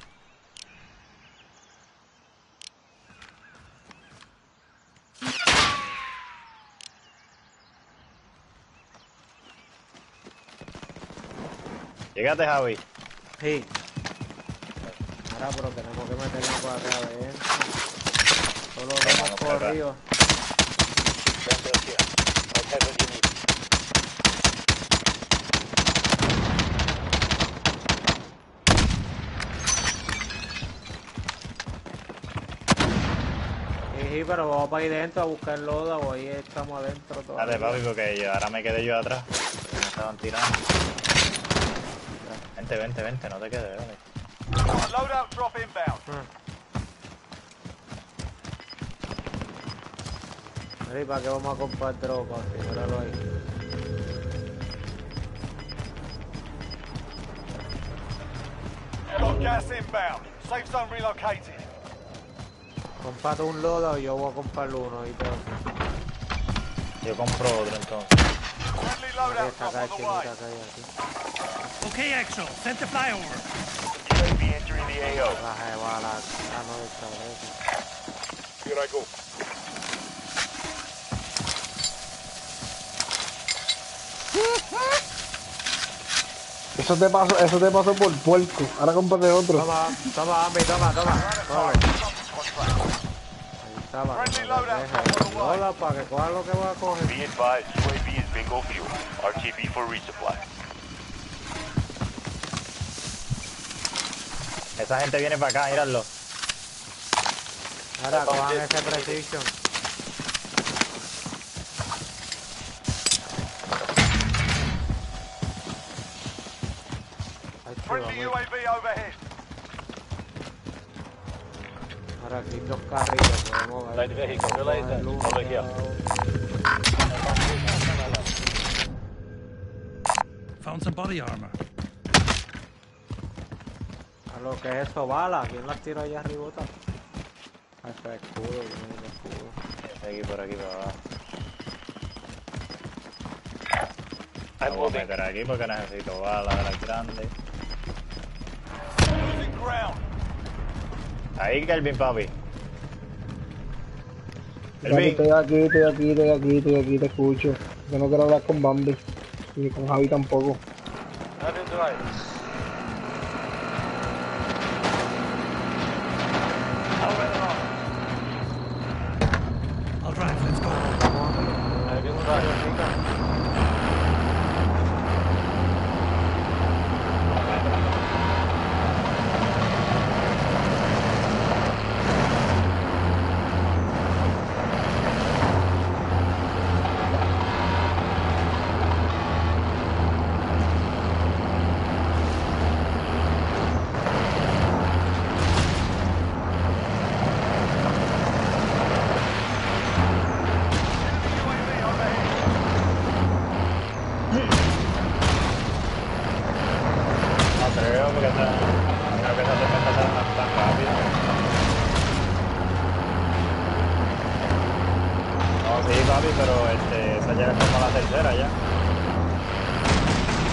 Llegate, Javi. Sí. Ahora, pero tenemos que meternos para acá adentro. Solo lo hemos Vamos para acá. corrido. Vendor here. Might have what you need. Sí, sí, pero vamos para ahí dentro a buscar loda o ahí estamos adentro todavía. Dale, papi, porque yo, ahora me quedé yo atrás. Me estaban tirando. Vente, vente, vente, no te quedes, dale. Loadout drop inbound. Mira, ¿y para qué vamos a comprar droga? Sí, míralo ahí. Got gas inbound. Safe zone relocated. Comprate un loda o yo voy a comprar uno y todo. Yo compro otro entonces. Friendly Ahí loadout está drop acá, on the chinita, way. acá y aquí. Okay, Axel, send the flyover. U A V entering the A O. Baja de bala. Ah, no, del tablete. Here I go. Eso te pasó, eso te pasó por puerco. Ahora cómprate otro. Toma, toma, Ambi, toma, toma. Toma. Contract. Ahí está, para que Friendly no loadout te drop deje. on the way. Loda, para que coja lo que voy a coger. Be advised, U A V is bingo fuel. R T B for resupply. Esa gente viene para acá, míralo. Ahora, cojan ese precision. Ahí sí, Friendly U vamos. A V overhead. Ahora aquí dos carriles, podemos ver. Light vehicle, relay that. Coger Over here. Found some body armor. A lo que es eso, bala. ¿Quién las tira allá arriba? Ah, ese escudo, yo no tengo escudo. Aquí por aquí para abajo. I'm Me voy a moving. meter aquí porque necesito balas de las grandes. Losing ground. Ahí, Kelvin, papi. Papi, Kelvin. estoy aquí, estoy aquí, estoy aquí, estoy aquí, te escucho. Yo no quiero hablar con Bambi. Ni con Javi tampoco. Have him drive. I'll run along. I'll drive, let's go. Have him drive. U A V overhead. No creo porque esa- creo que esa tormenta sea tan, tan rápido. No, sí, papi, pero este, esa ya es como la tercera ya.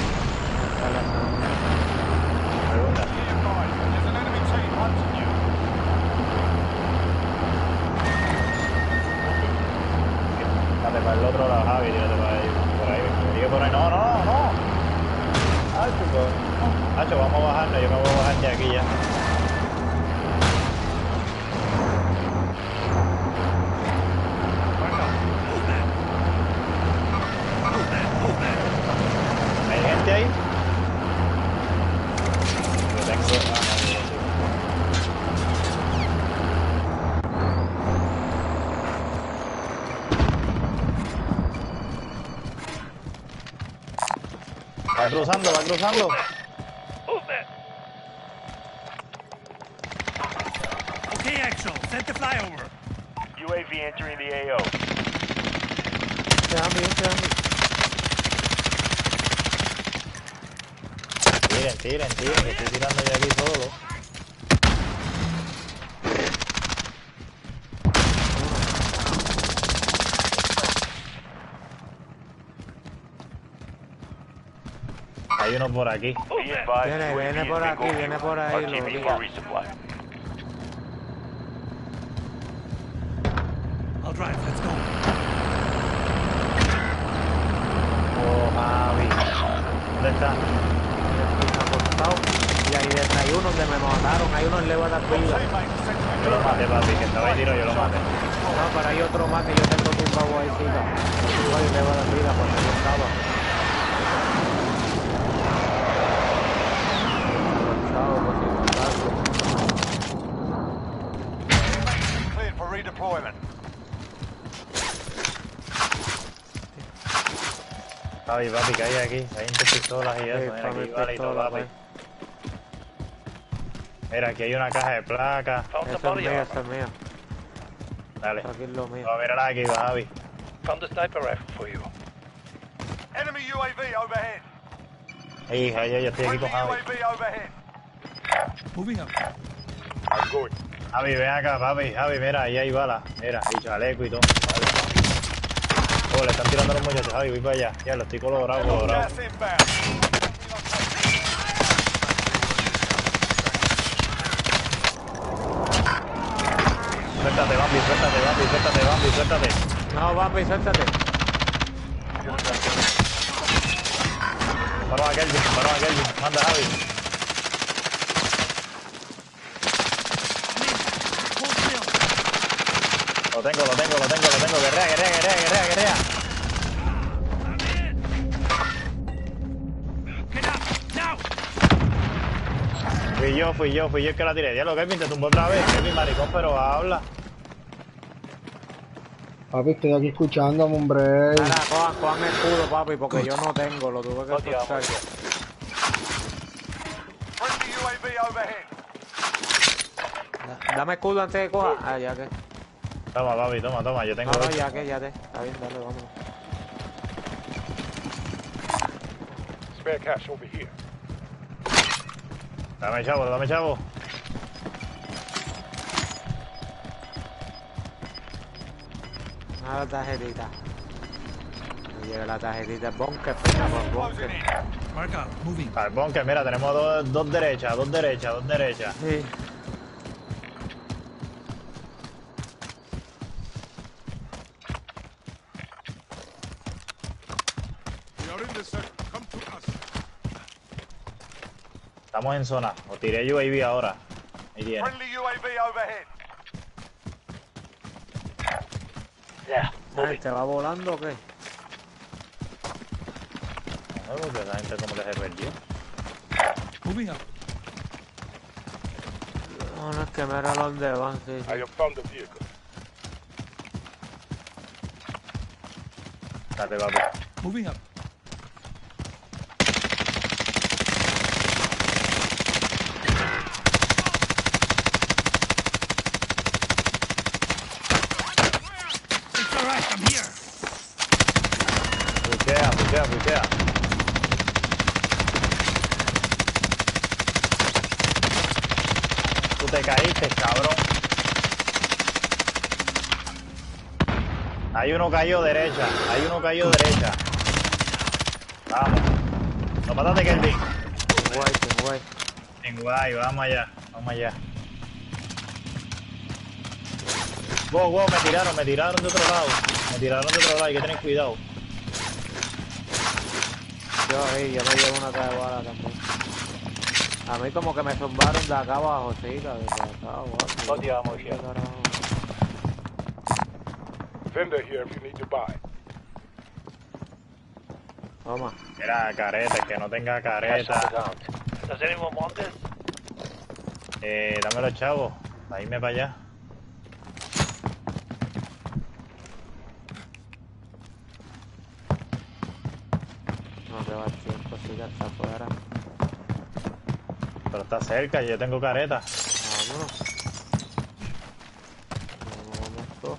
tengo. Hacho, vamos a bajarnos, yo me voy a bajar de aquí ya. ¿Hay gente ahí? Yo tengo... Ah, no, yo sí. Va cruzando, va cruzando. Okay, Axel, send the flyover. U A V entering the A O. Este es a mí, este es a mí. Tiren, tiren, tiren, que estoy tirando yo aquí solo. Hay uno por aquí. Be advised, Viene, U A V viene is por aquí, bingo viene fuel. por ahí, R lo T B vi. for resupply. I'll drive, let's go. Oh, Javi. ¿Dónde está? Acostado. Y ahí detrás hay uno donde me mataron, hay uno en leva de vida. Yo lo maté, papi, que estaba ahí tiro, yo lo maté. No, pero hay otro más que yo tengo tumbado ahí, chica. Tumbado y leva de vida porque yo estaba. Chao, por si acaso. Cleared for redeployment. Javi, papi, que hay aquí. Hay dos pistolas y Sí, eso. Mira, para aquí mi igualito, pistola, papi. pues. Mira, aquí hay una caja de placas. Found some Esa es body mía, armor. esa es mía. Dale. Aquí es lo mío. Vamos a mirar aquí, va, Javi. Found a sniper rifle for you. Enemy U A V overhead. Ahí, ahí, yo estoy aquí Friendly con U Javi. A V overhead. Moving up. I'm going. Javi, ven acá, papi. Javi, mira, ahí hay balas. Mira, y chaleco y todo. Vale. Oh, le están tirando a los muchachos. Javi, voy para allá. Ya, lo estoy colorado, colorado. Gas inbound. Suéltate, Bambi, suéltate, Bambi, suéltate, Bambi, suéltate. No, papi, suéltate. Paró a Kelvin, paró a Kelvin. Manda, Javi. Hold still. Lo tengo, lo tengo, lo tengo, lo tengo. Guerrea, guerrea, guerrea, guerrea, guerrea. Get up, now. Fui yo, fui yo, fui yo el que la tiré. Diablo, Kelvin, te tumbó otra vez. Kelvin, maricón, pero habla. Papi, estoy aquí escuchándome, hombre. Ahora, cojan, cojan el escudo, papi, porque yo no tengo, lo tuve que Body armor soltar. here. Friendly U A V overhead. Dame escudo antes de coja. Ah, ya que. Toma, papi, toma, toma. Yo tengo No, no, ocho. ya que, ya te. Está bien, dale, vámonos. Spare cash over here. Dame chavo, dame chavo. Ah, la tarjetita. Me llega la tarjetita. Bunker, por favor, Closing bunker. in. Mark out, moving. Al bunker, mira, tenemos dos, dos derechas, dos derechas, dos derechas. Sí. We are in the circle. Come to us. Estamos en zona. O tiré U A V ahora. Ahí tiene. Friendly U A V overhead. Yeah, Ay, moving. ¿te va volando o qué? No, porque la gente como que se perdió. Moving up. No, no es que mira dónde van, sí, I sí. have found the vehicle. Date, papi. Moving up. It's all right, I'm here. Puchea, puchea, puchea. Tú te caíste, cabrón. Hay uno cayó derecha. Hay uno cayó derecha. Vamos. No mataste, Kelvin. Guay, qué guay. En guay, vamos allá. Vamos allá. Wow, wow, me tiraron, me tiraron de otro lado. Me tiraron de otro lado, hay que tener cuidado. Yo yo ahí, yo me llevo una caja de bala también. A mí como que me zumbaron de acá abajo, chica, de acá abajo. Body ammo here. Vendor here if you need to buy. Toma. Mira, careta, el que no tenga Cash on the careta. ground. Does anyone want this? Eh, dame los chavos, para irme para allá. No te va el tiempo, sí, ya está afuera. Pero está cerca, yo tengo careta. Vámonos. Un momento.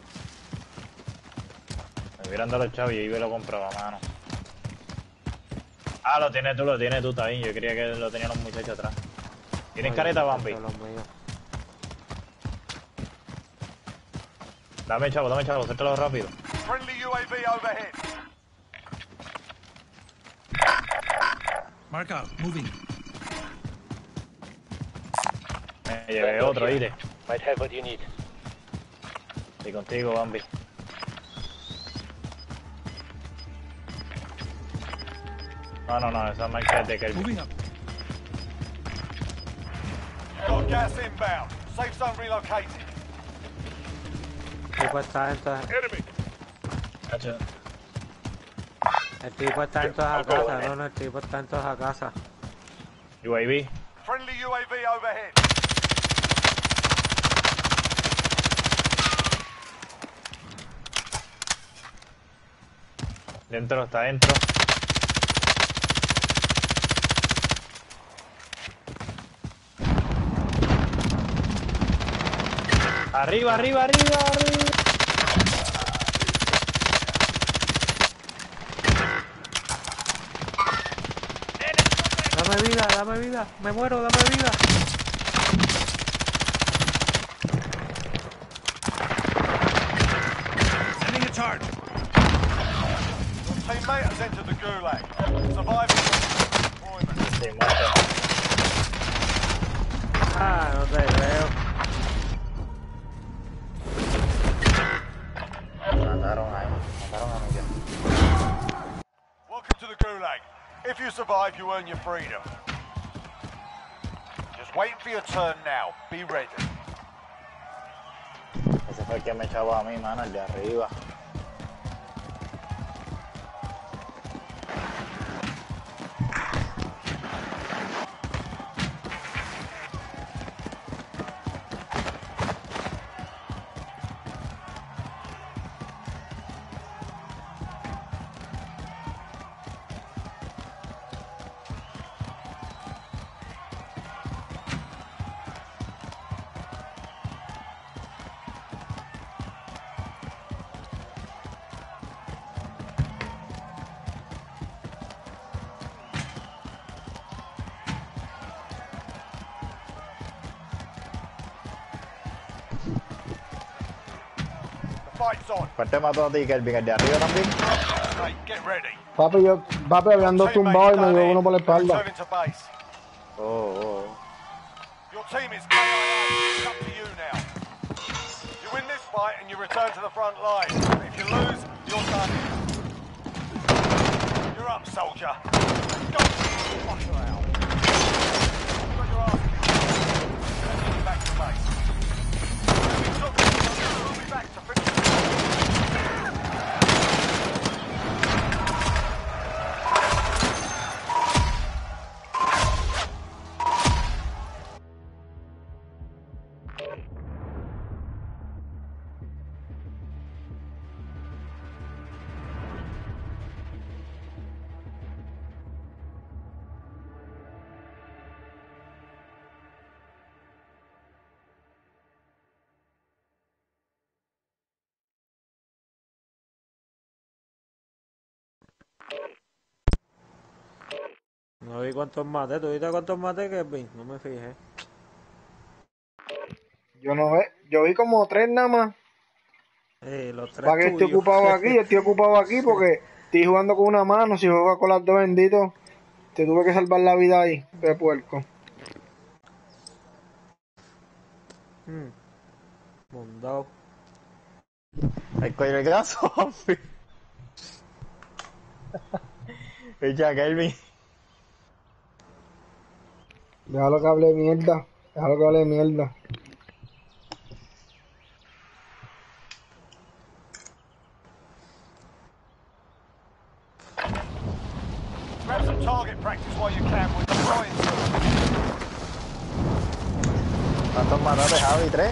Me voy dando los chavos y ahí me lo compraba, mano. Ah, lo tienes tú, lo tienes tú, está bien. Yo creía que lo tenían los muchachos atrás. ¿Tienes careta, Bambi? Los míos. Dame chavo, dame chavo, suéltalo rápido. Friendly U A V overhead. Mark out. Moving. Me llevé otro, ¿oíste? Might have what you need. Estoy contigo, Bambi. No, no, no, esa marca es de Kelvin. Moving up. Got gas inbound. Safe zone relocated. El tipo está en todas, Enemy. Cacho. el tipo está en todas las casas, no, no, el tipo está en todas las casas. U A V. Friendly U A V overhead. Dentro, está dentro. Arriba, arriba, arriba, arriba. Dame vida, dame vida, me muero, dame vida. Sending a charge. Your teammate has entered the gulag. Survive deployment. Sí, muerto. Ah, no te veo. Mataron ahí, mataron a Miguel. Welcome to the gulag. If you survive, you earn your freedom. Just wait for your turn now. Be ready. Ese fue el que me echaba a mí, mano, el de arriba. The fight's on. ¿Cuál te mató a ti, Kelvin? ¿El de arriba también? Hey, get ready. Papi, yo, papi, habían dos tumbados y me dio uno por la espalda. Returning to base. Oh, oh. Your team is K I A. It's up to you now. You win this fight and you return to the front line. If you lose, you're done. You're up, soldier. Go. Fuck her out. You got your ass kicked. Send you back to base. We took it. We'll be back to finish the No vi cuántos maté, ¿tú viste cuántos maté, Kevin? No me fijé. Yo no ve, yo vi como tres nada más. Eh, los tres Para que estoy tuyos. ocupado aquí, yo estoy ocupado aquí porque estoy jugando con una mano. Si juego con las dos, bendito, te tuve que salvar la vida ahí, de puerco. Hmm. Mondado. El coño el graso, Bambi. Echa, Kelvin. Déjalo que hable mierda. Déjalo que hable mierda. Grab some target practice while you can. We're deploying soon. ¿Cuántos mataste, Javi? ¿Tres?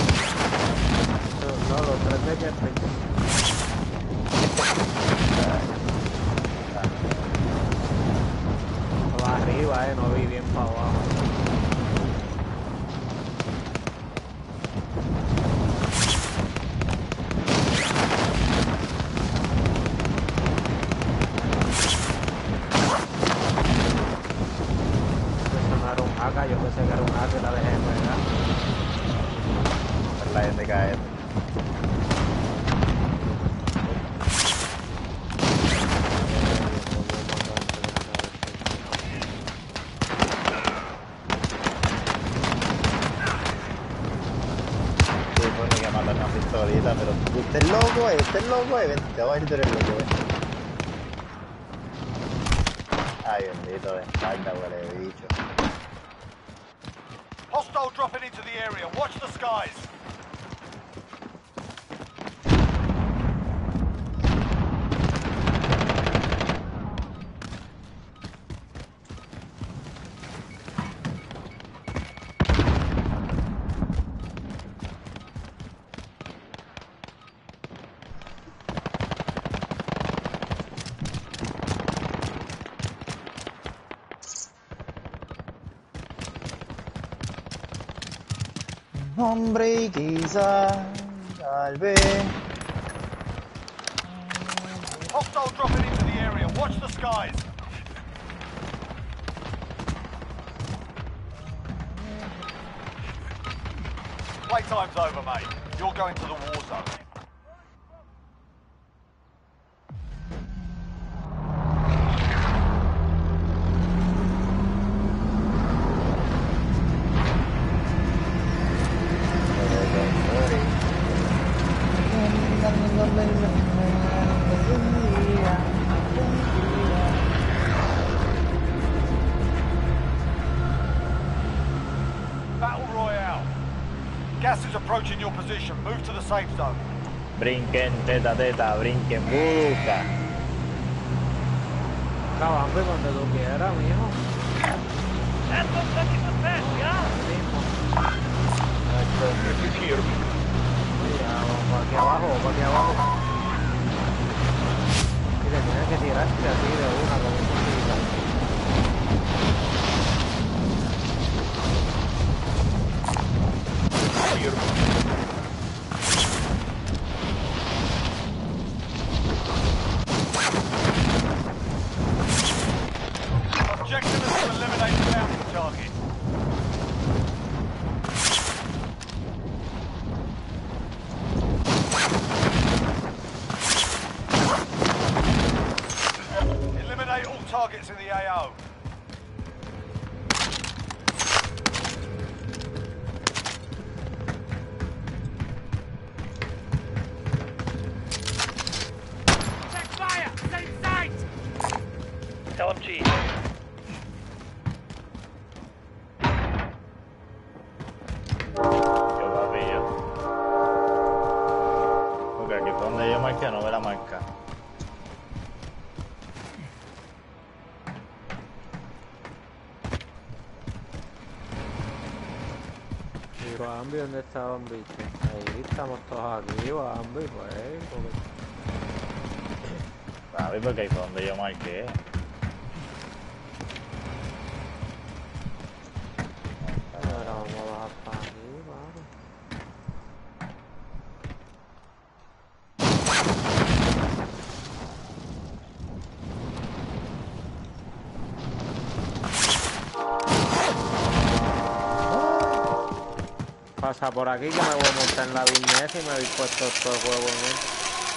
No, los tres de que estaba arriba, eh, no vi bien para abajo. Eso no era un hack, yo pensé que era un hack y la dejé pegar. Es la N K S. Sí, bueno, que matar una pistolita, pero usted es loco, eh, usted es loco, eh, ven, te voy a decir tú eres loco, eh. Ay, bendito, de espalda, huele bicho. Hostile dropping into the area. Watch the skies. Hombre, y quizá, tal vez. Hostile dropping into the area. Watch the skies. Playtime's over, mate. You're going to the war zone. Battle Royale. Gas is approaching your position. Move to the safe zone. Brinquen, teta, teta, brinquen, busca. Cabambe cuando tú quieras, mijo. This is here. Mira, para aquí abajo, para aquí abajo. Mira, tienes que tirarte así de una como un poquito. Here. Objective is to eliminate the bounty target. Eliminate all targets in the A O. Check fire! Stay in sight! L M G. Yo, papi, yo. Porque aquí fue donde yo marqué, no ve la marca. Y Bambi, ¿dónde está Bambi? Ahí estamos todos aquí, Bambi, pues. Porque... Papi, porque ahí fue donde yo marqué. Ahora vamos a bajar para aquí, vamos. Pasa por aquí que me voy a montar en la viñeta y me habéis puesto todo el huevo en él.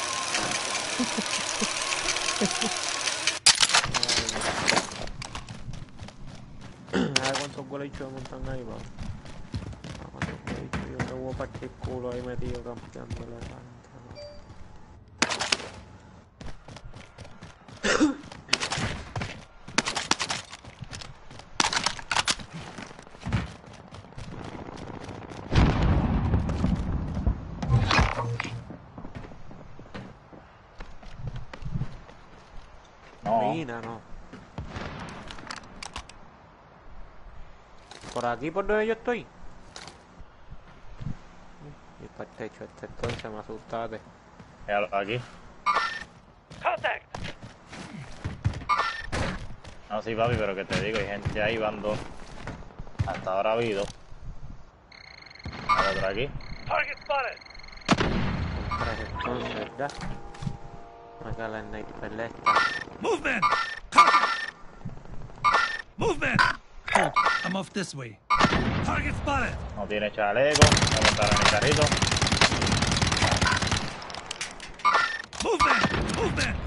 A ver cuántos golichos montan ahí, vamos. A cuántos golichos, yo me voy a partir culo ahí metido campeando la cancha. esquina, no. Por aquí, por donde yo estoy. Y para el techo, este entonces me asustaste. Míralo, aquí. Contact! No, sí, papi, pero que te digo, hay gente ahí, van dos. Hasta ahora ha habido. Hay otro aquí. Target spotted! Tras entonces, ¿verdad? Acá la sniper esta. Movement! Contact! Movement! I'm off this way. Target spotted! No tiene chaleco. Voy a montar en el carrito. Movement! Movement!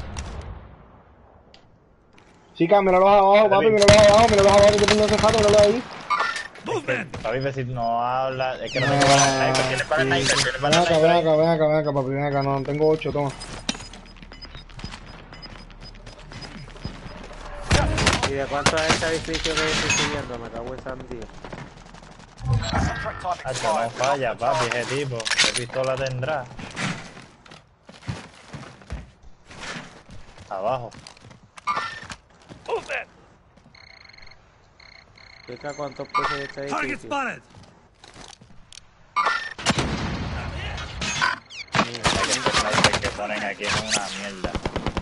Chica, míralos abajo, papi, míralos abajo, míralos abajo, que tengo ese jato, míralo ahí. Movement! Papi, pues si no habla, es que no tengo para el sniper. ¿Tienes para el sniper? ¿Tienes Ven para el acá, ven sniper? acá, ven acá, ven acá, papi, ven acá, no, tengo ocho, toma. ¿Y de cuánto es este edificio que estoy subiendo? Me cago en sandía. Contract type Hacho, no expired. falla, papi, ese tipo. ¿Qué pistola tendrá? Abajo. Movement! Chica, ¿cuántos pesos de este Target edificio? spotted! Estos snipers que ponen aquí es una mierda.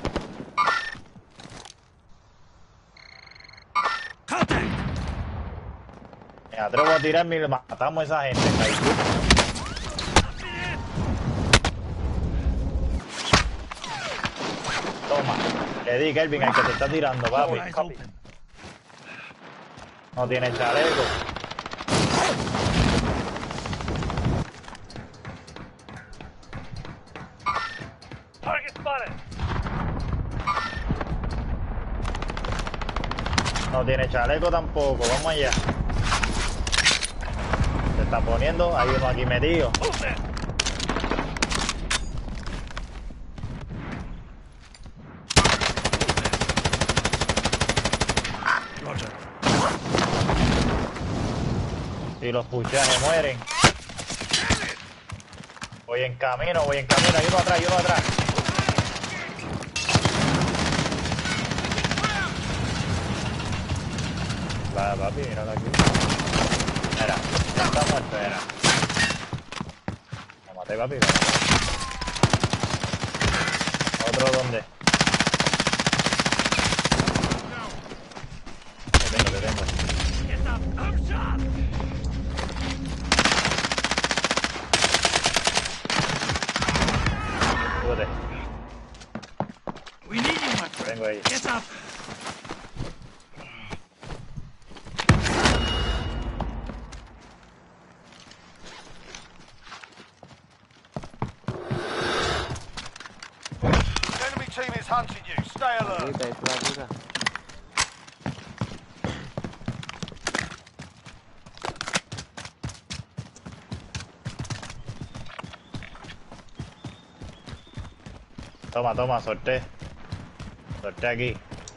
Contact! Me atrevo a tirarme y le matamos a esa gente. Ahí. Toma. Le di, Kelvin, al que te está tirando, papi. Eyes open. No tiene chaleco. Target spotted! No tiene chaleco tampoco. Vamos allá. Se está poniendo. Hay uno aquí metido. Movement! Roger. Si los puchas se mueren. Voy en camino, voy en camino. Hay uno atrás, hay uno atrás. Va, papi, míralo aquí. Mira, ya está muerto, era. Lo maté, papi. ¿Otro dónde? Te tengo, te tengo. Get up! I'm shot! Súbete, We need you, my te friend. tengo ahí. Get up! Enemy team is hunting you. Stay alert. Ahorita, ahí platita. Toma, toma, sorté. Sorté aquí.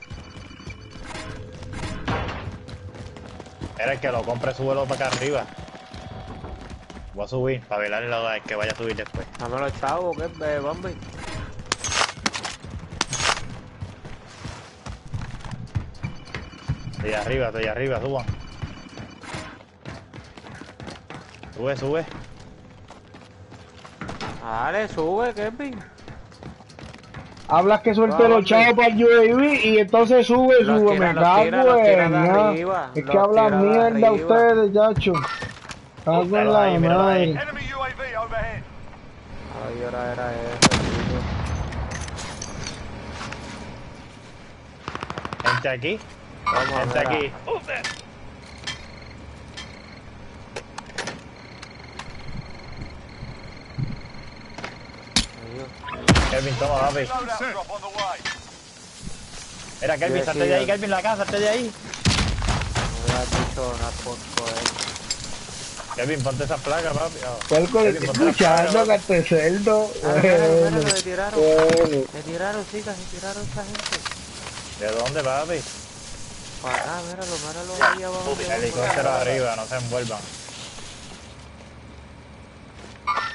Era el que lo compre, súbelo para acá arriba. Voy a subir, para velar el lado del que vaya a subir después. Dame los chavos, ¿qué es, eh, Bambi? Estoy arriba, estoy arriba, suban. Sube, sube. Dale, sube, Kevin. Hablas que suelte No, los hombre. chavos para el U A V y entonces sube, Los sube, tira, me los cago tira, los tira en de nada. arriba, Es que los hablan tira de mierda arriba. ustedes, chacho. Cago en Míralo la ahí, míralo ahí. madre. Enemy U A V overhead. Ay, ahora era eso, chico. Gente aquí, Vamos, gente mira. aquí. Movement! Adiós. Kelvin, toma, papi. Loadout drop on the way. Mira, Kelvin, Sí, salte sí, de ahí, ya. Kelvin, la casa, salte de ahí. No había dicho nada por joder. Kelvin, ponte esa placa, papi. Oh. Puerco, le Kelvin, estoy ponte la placa, escuchando, papi. que este cerdo. Ah, mira, mira, Bueno, mira, le tiraron. bueno. Le tiraron, chicas, se tiraron esta gente. ¿De dónde, papi? Para acá, míralo, míralo ahí abajo. ahí abajo. Helicóptero arriba, no se envuelvan.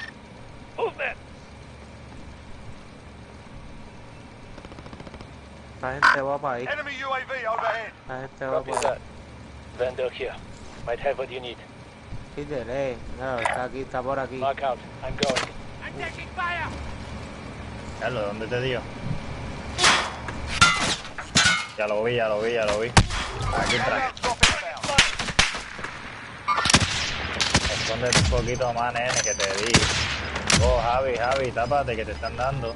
Movement! Esta gente va para ahí. Enemy U A V overhead. Esta gente va Copy para that. ahí. Vendor here. Might have what you need. Quítele. Mira, está aquí, está por aquí. Mark out. I'm going. I'm taking fire. Carlos, ¿dónde te dio? Ya lo vi, ya lo vi, ya lo vi. Aquí atrás. Drop inbound. Escóndete un poquito más, nene, que te di. Oh, Javi, Javi, tápate que te están dando.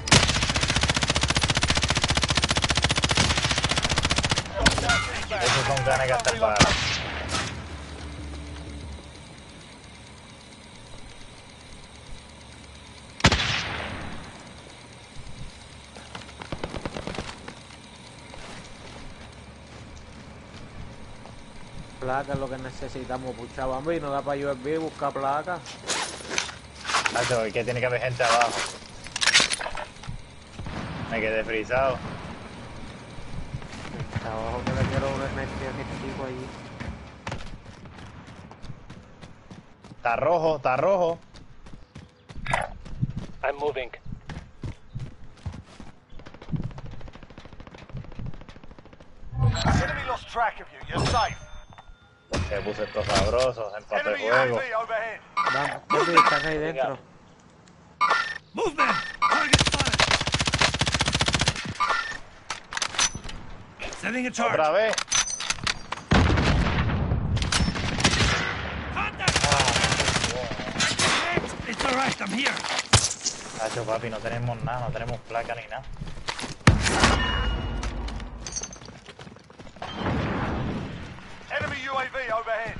Esos son ganas que hasta para. Placa es lo que necesitamos, pucha, bambi. No da para U S B, busca placa. Nacho, ¿y qué tiene que haber gente abajo? Me quedé frisado. Abajo que le quiero una energía que chico allí. Está rojo, está rojo. I'm moving. Enemy lost track of you. You're safe. Se puso esto sabroso, empate Enemy U A juego. V overhead. Vamos, bambi, están ahí dentro. Movement! Target spotted! Setting a charge. Otra vez. Contact! It's alright, I'm here. Nacho, papi, no tenemos nada, no tenemos placa ni nada. Enemy U A V overhead.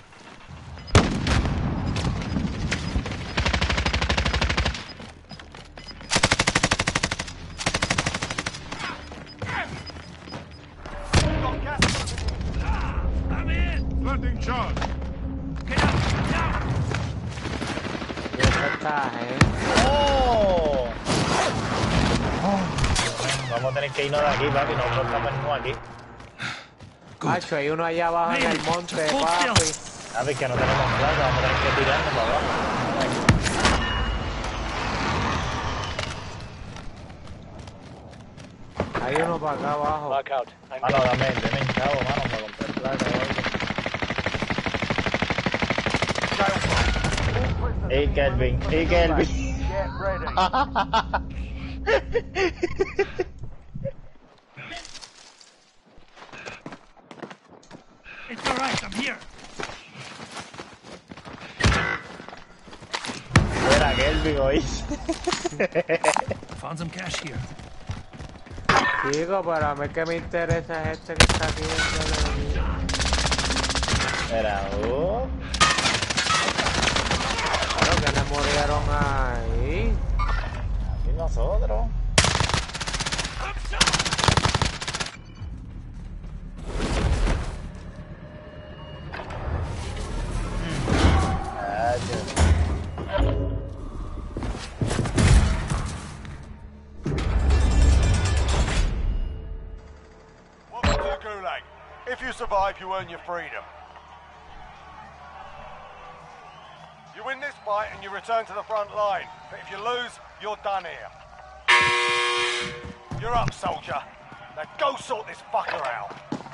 Got gas moving in. I'm in! Planting charge. Get out! Down! Y esta está, eh. ¡Oh! Vamos a tener que irnos de aquí, papi, nosotros estamos en uno aquí. Macho, hay uno allá abajo en el monte, Just hold papi. still. A ver, que no tenemos placa, vamos a tener que tirarnos para abajo. Hay uno para acá abajo. Mark out. I'm Mano, going. dame, dame un chavo, mano, para comprar placa o algo. Hey, Kelvin, hey, Kelvin. Get ready. It's alright, I'm here. Era Kelvin, oíste. Found some cash here. Chico, pero a mí que me interesa es este que está aquí dentro de mí. Era, uh. Claro que le murieron ahí. Y nosotros. Welcome to the Gulag. If you survive, you earn your freedom. You win this fight and you return to the front line. But if you lose, you're done here. You're up, soldier. Now go sort this fucker out.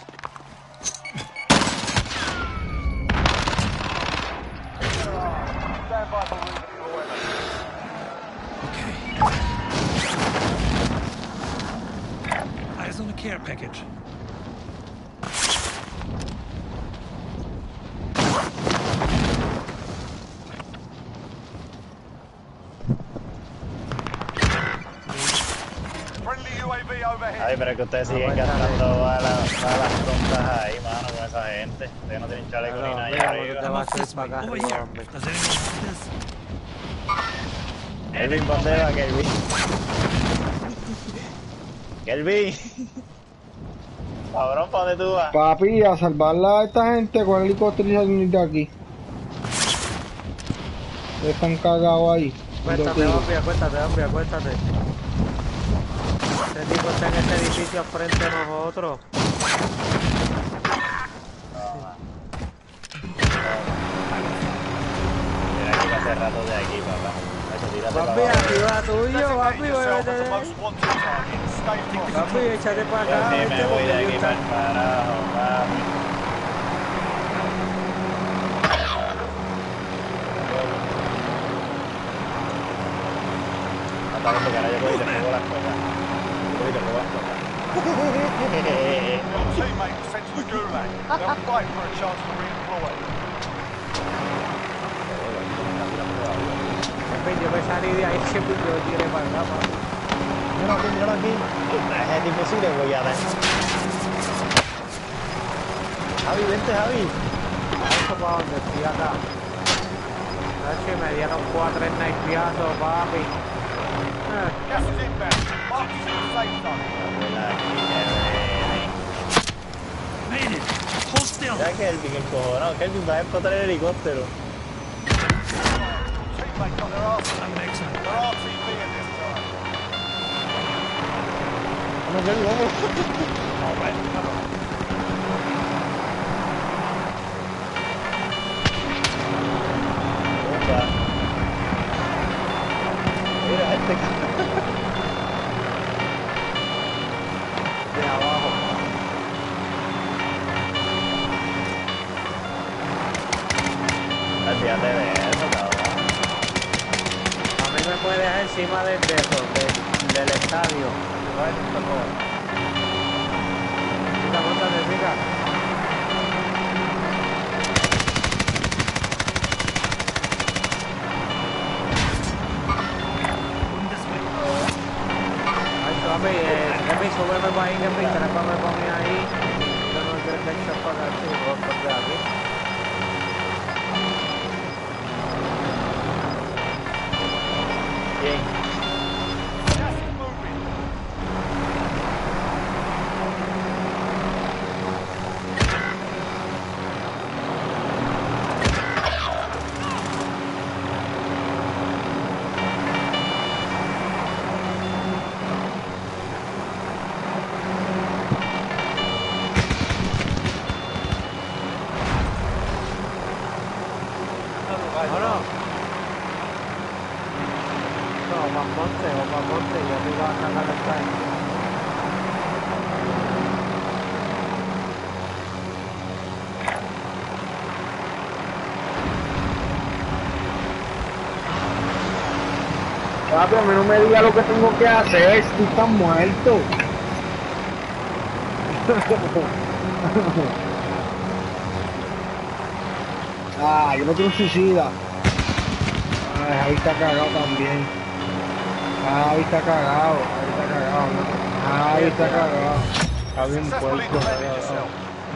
Stand by for movement for weapons. Eyes on the care package. Friendly U A V overhead. Ay, pero es que ustedes siguen gastando balas, balas tontas ahí, mano, con esa gente. Ustedes no tienen chaleco ni nada allá Mira, arriba. te vas a ir This way, para acá over arriba, here. hombre. Does anyone want this? Kelvin, ¿dónde va, Kelvin? Kelvin. Cabrón, ¿para dónde tú vas? Papi, a salvarla a esta gente con el helicóptero y salir de aquí. Están cagados ahí. Acuéstate, hombre, acuéstate, hombre, acuéstate. Este tipo está en este edificio al frente de nosotros. Mira que hace rato de aquí, papá. Eso, tírate Papi, para abajo. arriba tuyo, papi, Designate yourself as vete. the most wanted target. Stay frosty. Papi, échate para Yo acá, sí vete, me voy de porque aquí yo para el está- carajo, papi. Está viendo que ahora yo voy y te pego las cosas. Yo voy y te pego las cosas. Your teammate was sent to the gulag. They'll fight for a chance to redeploy. Papi, yo me salí de ahí siempre yo tiré para acá, papi. Míralo aquí, míralo aquí. A ese tipo sí le voy a dar. Javi, vente, Javi. Eso para donde estoy acá. Noche me dieron cuatro snipeazos, papi. Eh, Gas is inbound. Mark is in the safe zone. Made it. Hold still. Ya Kelvin, el cojonado. Kelvin va a explotar el helicóptero. Teammate got their arse. I'm excellent. They're R T B in this time. Vamos, Kelvin, vamos. Opa. Mira este c- de abajo. Olvídate de eso, cabrón. A mí me puedes dejar encima del de eso, del, del estadio. Ay, por favor. Chica, montate, chica. Going this way. Ay, papi, eh, Kevin, súbeme para ahí, Kevin, trépame para mí ahí. Yo no quiero que eches para acá, sí, vos de aquí. Bien. Gas is moving. ¿O no? No, para monte, o para monte, y arriba a sacar el tanque. Papi, a mí no me diga lo que tengo que hacer, tú estás muerto. Ah, yo no quiero un suicida. Ay, Javi está cagado también. Javi está cagado, Javi está cagado. Javi está cagado. Está bien Successfully puerco. defended yourself.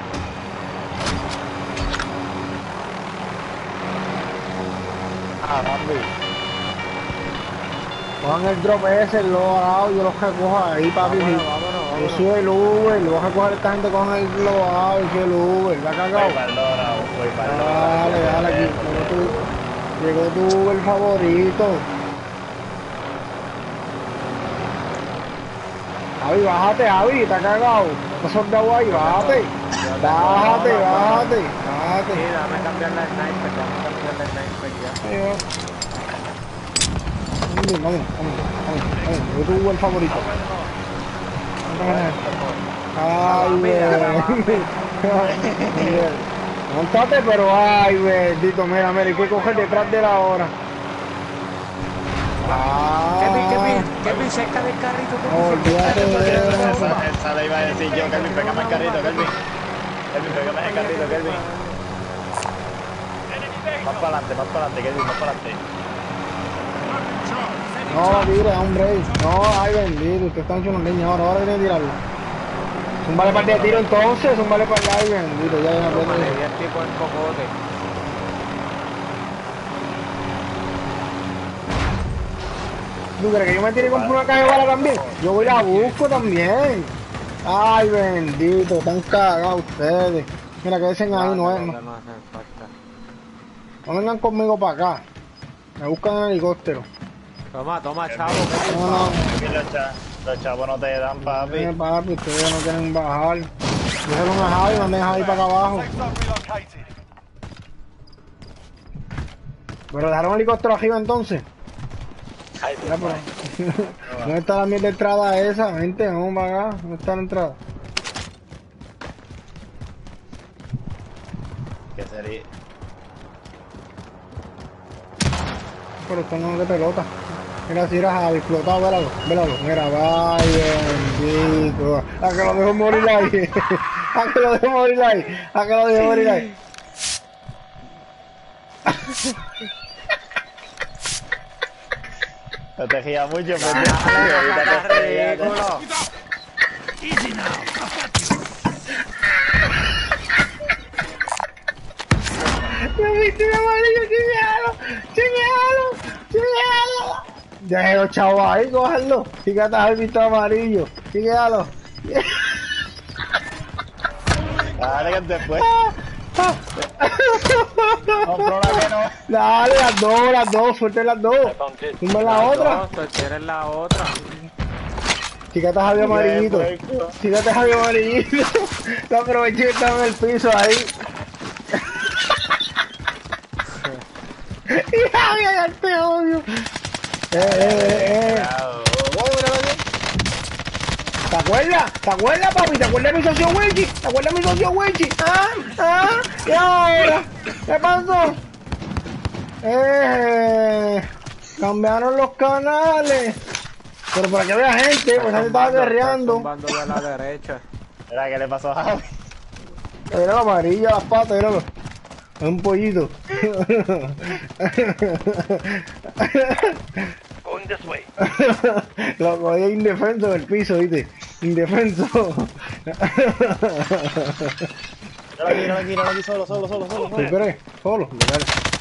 Ah, papi. Cojan el drop ese, el logado, yo los recojo ahí, papi. Vámonos, vámonos, Yo vámonos. soy el Uber, lo voy a recoger esta gente con el logado, yo soy el Uber, ¿está cagado? Voy para el dorado, voy para el dorado. Dale, dale, aquí. Llegó tu, llegó tu Uber favorito. Javi, bájate, Javi, está cagado. No soldado ahí, bájate. Bájate, bájate, Sí, bájate. dame cambiar la sniper, dame cambiar la sniper ya. Vamos, vamos, vamos, vamos, vamos. Llegó tu Uber favorito. Ay, güey. Montate, pero ay, bendito, mira, mira, hay que coger detrás de la hora. Kevin, Kevin, Ah, Kevin, cerca del carrito. olvídate de eso. Esa, esa le iba a decir yo, Kelvin, pégame el carrito, Kelvin. Kelvin, pégame el carrito, Kelvin. Más para adelante, más para adelante, Kelvin, más para adelante. No, tire, hombre. No, ay, bendito, usted está hecho unos niños ahora, ahora viene a tirarlo. Un vale para el de tiro entonces, un vale para el ay, bendito, ya viene a Le aprender. di al tipo en cojote. ¿Tú crees que yo me tire y compro una caja de bala también? Yo voy y la busco también. Ay, bendito, están cagados ustedes. Mira, que dicen ahí, no es. Que No, no hacen falta. no vengan conmigo para acá. Me buscan en helicóptero. Toma, toma, chavo. No, no, Aquí los, cha los chavos no te dan, papi. eh, papi, ustedes no quieren bajar. Déjenlo a Javi, manden a Javi para acá abajo. Safe zone relocated. Pero dejaron el helicóptero arriba entonces. Hide Mira, the pero... flag. ¿Dónde está la mierda de entrada esa? Gente, vamos para acá. ¿Dónde está la entrada? ¿Qué sería? Pero esto no es de pelota. Mira, si era Javi, explotado, vélalo, vélalo. Mira, vaya, bendito. A que lo dejo morir ahí. A que lo dejo morir ahí. A que lo dejo morir ahí. No te gira mucho, pero Está ridículo. Easy now. I've got you. ¡Lo viste de amarillo! ¡Chiñalo! ¡Chiñalo! ¡Chiñalo! Déjalo, chavo, ahí, cójanlo. Fíjate, has visto amarillo. Chiñalo. dale que después. Compró la que no. Dale, las dos, las dos, suelte las dos. I found this. Tumba la otra. No, tú quieres la otra. Fíjate, Javi amarillito. Fíjate, Javi amarillito. Lo aproveché que estaba en el piso ahí. Y Javi, ya te odio. Eh, eh, eh. ¿Te acuerdas? ¿Te acuerdas, papi? ¿Te acuerdas de mi socio Wichi? ¿Te acuerdas de mi socio Wichi? ¿Ah? ¿Ah? ¿Y ahora? ¿Qué pasó? Eh, cambiaron los canales. Pero para que vea gente, pues se estaba guerreando. Tumbando de la derecha. Mira, ¿qué le pasó a Javi? Mira la amarilla, las patas, míralo. Es un pollito. Going this way. Lo cogí indefenso del piso, ¿viste? Indefenso. Míralo aquí, míralo aquí, míralo aquí, solo, solo, solo, solo. ¿Te solo. esperes? Solo. Dale.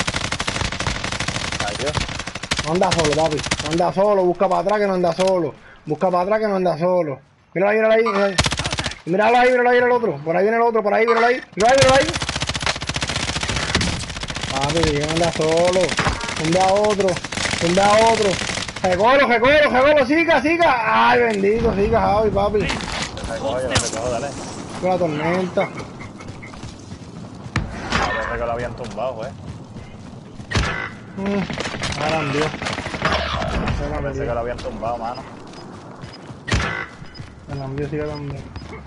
Cayó. No anda solo, papi. No anda solo. Busca para atrás que no anda solo. Busca para atrás que no anda solo. Míralo ahí, míralo ahí. Míralo ahí, míralo ahí, míralo ahí el otro. Por ahí viene el otro, por ahí, míralo ahí. Míralo ahí, míralo ahí. Papi, que no anda solo. ¿Dónde a otro? ¿Dónde a otro? Recolo, recolo, recolo, siga, siga. Ay, bendito, siga, Javi, papi. Recojo, yo lo recojo, dale. Con la tormenta. Parece que lo habían tumbado, eh. Mm, ahora andió. Ahora Pensé que andió. lo habían tumbado, mano. El andió sigue también.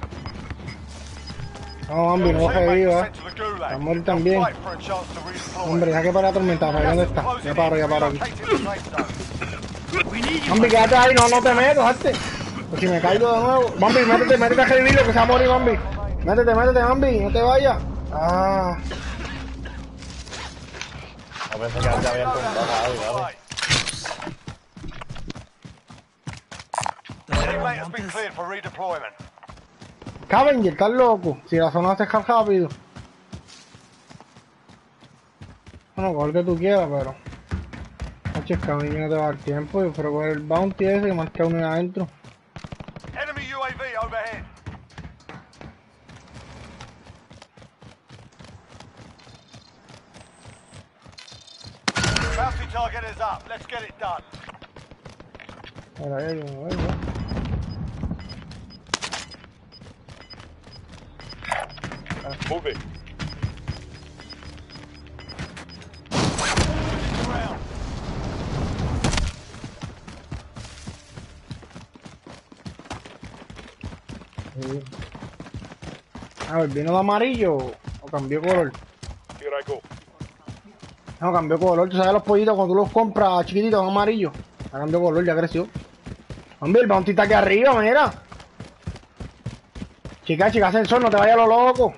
No, Bambi, no Your baje teammates viva. sent to the gulag. Vamos a morir también. Fight for a chance to redeploy. Hombre, deja que para la tormenta, Javi, ¿dónde está? Ya paro, ya paro aquí. Relocating the safe zone. We need you. Bambi, quédate ahí, no, no te metas, hazte. Pues si me caigo de nuevo. Bambi, métete, métete a revivirlo que se va a morir, Bambi. Métete, métete, Bambi, no te vayas. Ah, No pensé que ya habían tumbado a Javi, vale. Your teammate has been cleared for redeployment. Cavenger, estás loco. Si la zona se escapa rápido. Bueno, coge el que tú quieras, pero. Hacho, Cavenger no te va a dar tiempo. Yo prefiero coger el bounty ese que marca uno ahí adentro. Enemy U A V overhead. Bounty target is up. Let's get it done. Mira, ahí hay uno, ahí, ¿no? Move it. Round. Sí. A ver, ¿vino de amarillo o cambió color? Here I go. No, cambió color. Tú sabes los pollitos cuando tú los compras chiquititos, son amarillos. Ya cambió color, ya creció. Hombre, el bounty está aquí arriba, mira. Chica, chica, ascensor, no te vayas a lo loco.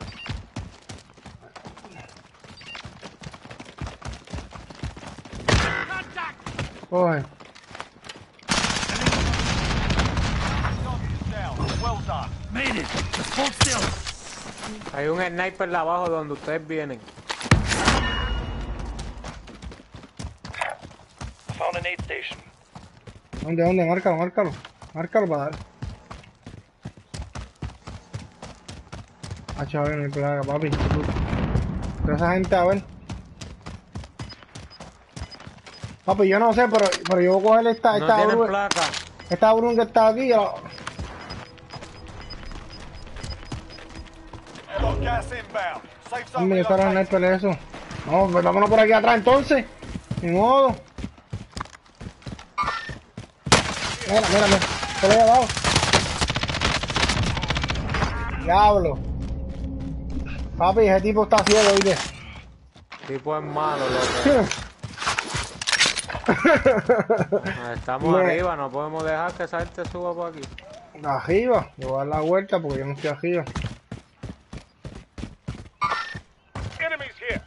Coge. Target is down. Well done. Made it. Just hold still. Hay un sniper abajo donde ustedes vienen. I found an aid station. ¿Dónde, dónde? Márcalo, márcalo. Márcalo para dar. Ah, chaval, no hay plaga, papi. Toda esa gente, a ver. Papi, yo no sé, pero, pero yo voy a coger esta, No esta tienen bruma, placa. esta bruma que está aquí. yo- Got gas inbound. Safe zone Hombre, esta era el relocated. sniper eso. No, pues vámonos por aquí atrás entonces. Ni modo. Mira, mira, mira. Se lo he llevado. Diablo. Papi, ese tipo está ciego, oíste. Tipo es malo, loco. Estamos Me- arriba, no podemos dejar que esa gente suba por aquí. Arriba. Yo voy a dar la vuelta porque yo no estoy arriba. Enemies here.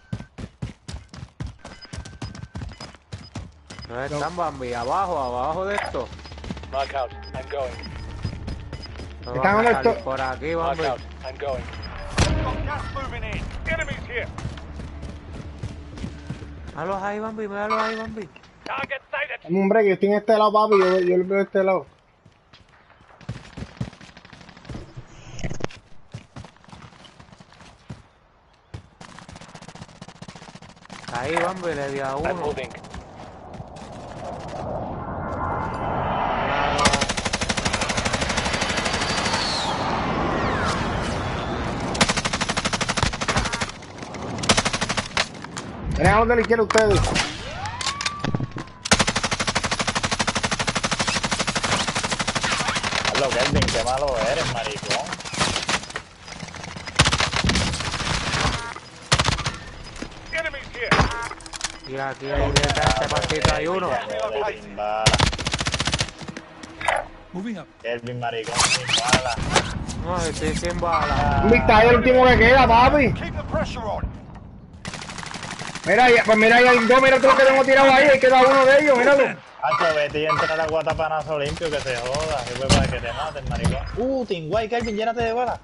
No están, Bambi, abajo, abajo de esto. Mark out. I'm going. No Están van a en esto. salir por aquí, Mark Bambi. out. I'm going. Got gas moving in. Enemies here. Míralos ahí, Bambi, míralos ahí, Bambi. Target sighted. Dame un break, yo estoy en este lado, papi. Yo, yo lo veo de este lado. Ahí, Bambi, le di a I'm uno. moving. Miren a los de la izquierda ustedes. Hazlo, Kelvin, qué malo eres, maricón. Enemies here. Y aquí, ahí detrás de este pasito hay uno. Kelvin, bala. Moving up. Kelvin, maricón, sin bala. No, estoy sin bala. Vista, ahí el último que queda, papi. Keep the pressure on. Mira, ahí- pues mira, ahí hay dos, mira todo lo que tengo tirado ahí. Ahí queda uno de ellos, míralo. Hacho, vete y entra a la guatapanazo limpio que se joda. Que fue para que te maten, maricón. Uh, Tinguay, Kelvin, llénate de bala.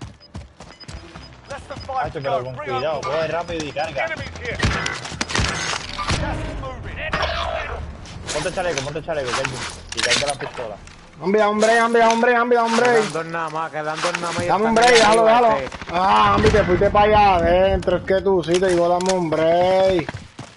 Less than five Hacho, to pero go. con Bring cuidado, up. coge rápido y carga. Enemies here. Gas is moving. Ponte el chaleco, ponte el chaleco, Kelvin. Y carga la pistola. Hombre, hombre, hombre, hombre, hombre, hombre. Quedan dos nada más, quedan dos nada más. y Dame un están break, ahí déjalo, arriba, déjalo. este. Ah, hombre, te fuiste para allá adentro. Es que tú sí te digo, dame un break.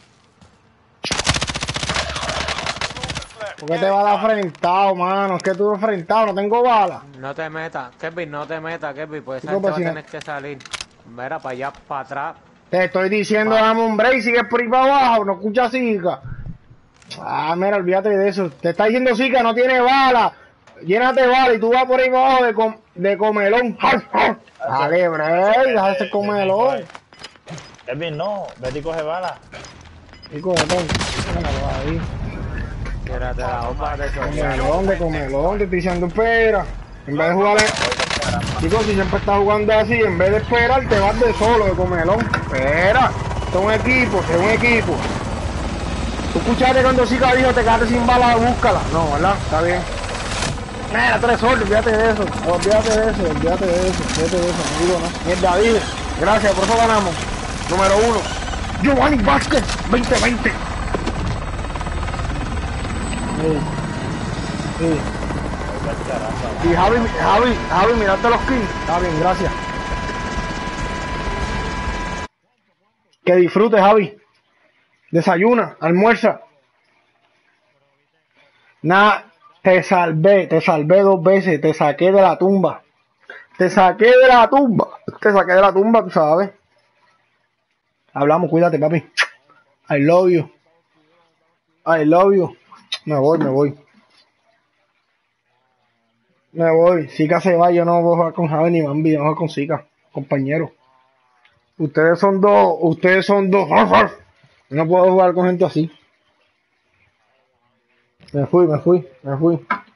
¿Por qué te vas a dar frentado, mano? Es que tú enfrentado, no tengo bala. No te metas, Kevin, no te metas, Kevin, pues esa Chico, gente va pues a si no- tener que salir. Mira, para allá, para atrás. Te estoy diciendo, dame un break, sigues por ahí para abajo, no escuchas Zika. Ah, mira, olvídate de eso. Te está diciendo Zika, no tiene bala. Llénate de bala y tú vas por ahí para abajo de, com de comelón. Dale, break, deja ese comelón. Kelvin, no, vete y coge bala. Y comelón, ahí. Tírate la bomba de eso. Comelón, de comelón, te estoy diciendo, espera. En vez de jugar, chicos, si siempre estás jugando así, en vez de esperar, te vas de solo, de comelón. Espera, esto es un equipo, es un equipo. Tú escuchaste cuando Zika dijo, te quedaste sin bala, búscala. No, ¿verdad? Está bien. Mira, tres soles, olvídate de eso, olvídate de eso, olvídate de eso, olvídate de eso, no digo no. Mierda, dile. Gracias, por eso ganamos. Número uno. Giovanni Vázquez, veinte veinte. Sí. Sí. Y Javi, Javi, Javi, mirate los kills. Está bien, gracias. Que disfrutes, Javi. Desayuna, almuerza. Nada, te salvé, te salvé dos veces, te saqué de la tumba. Te saqué de la tumba. Te saqué de la tumba, tú sabes. Hablamos, cuídate, papi. I love you. I love you. Me voy, me voy. Me voy. Zika se va, yo no voy a jugar con Javi ni Bambi, yo no voy a jugar con Zika, compañero. Ustedes son dos, ustedes son dos. No puedo jugar con gente así. Me fui, me fui, me fui.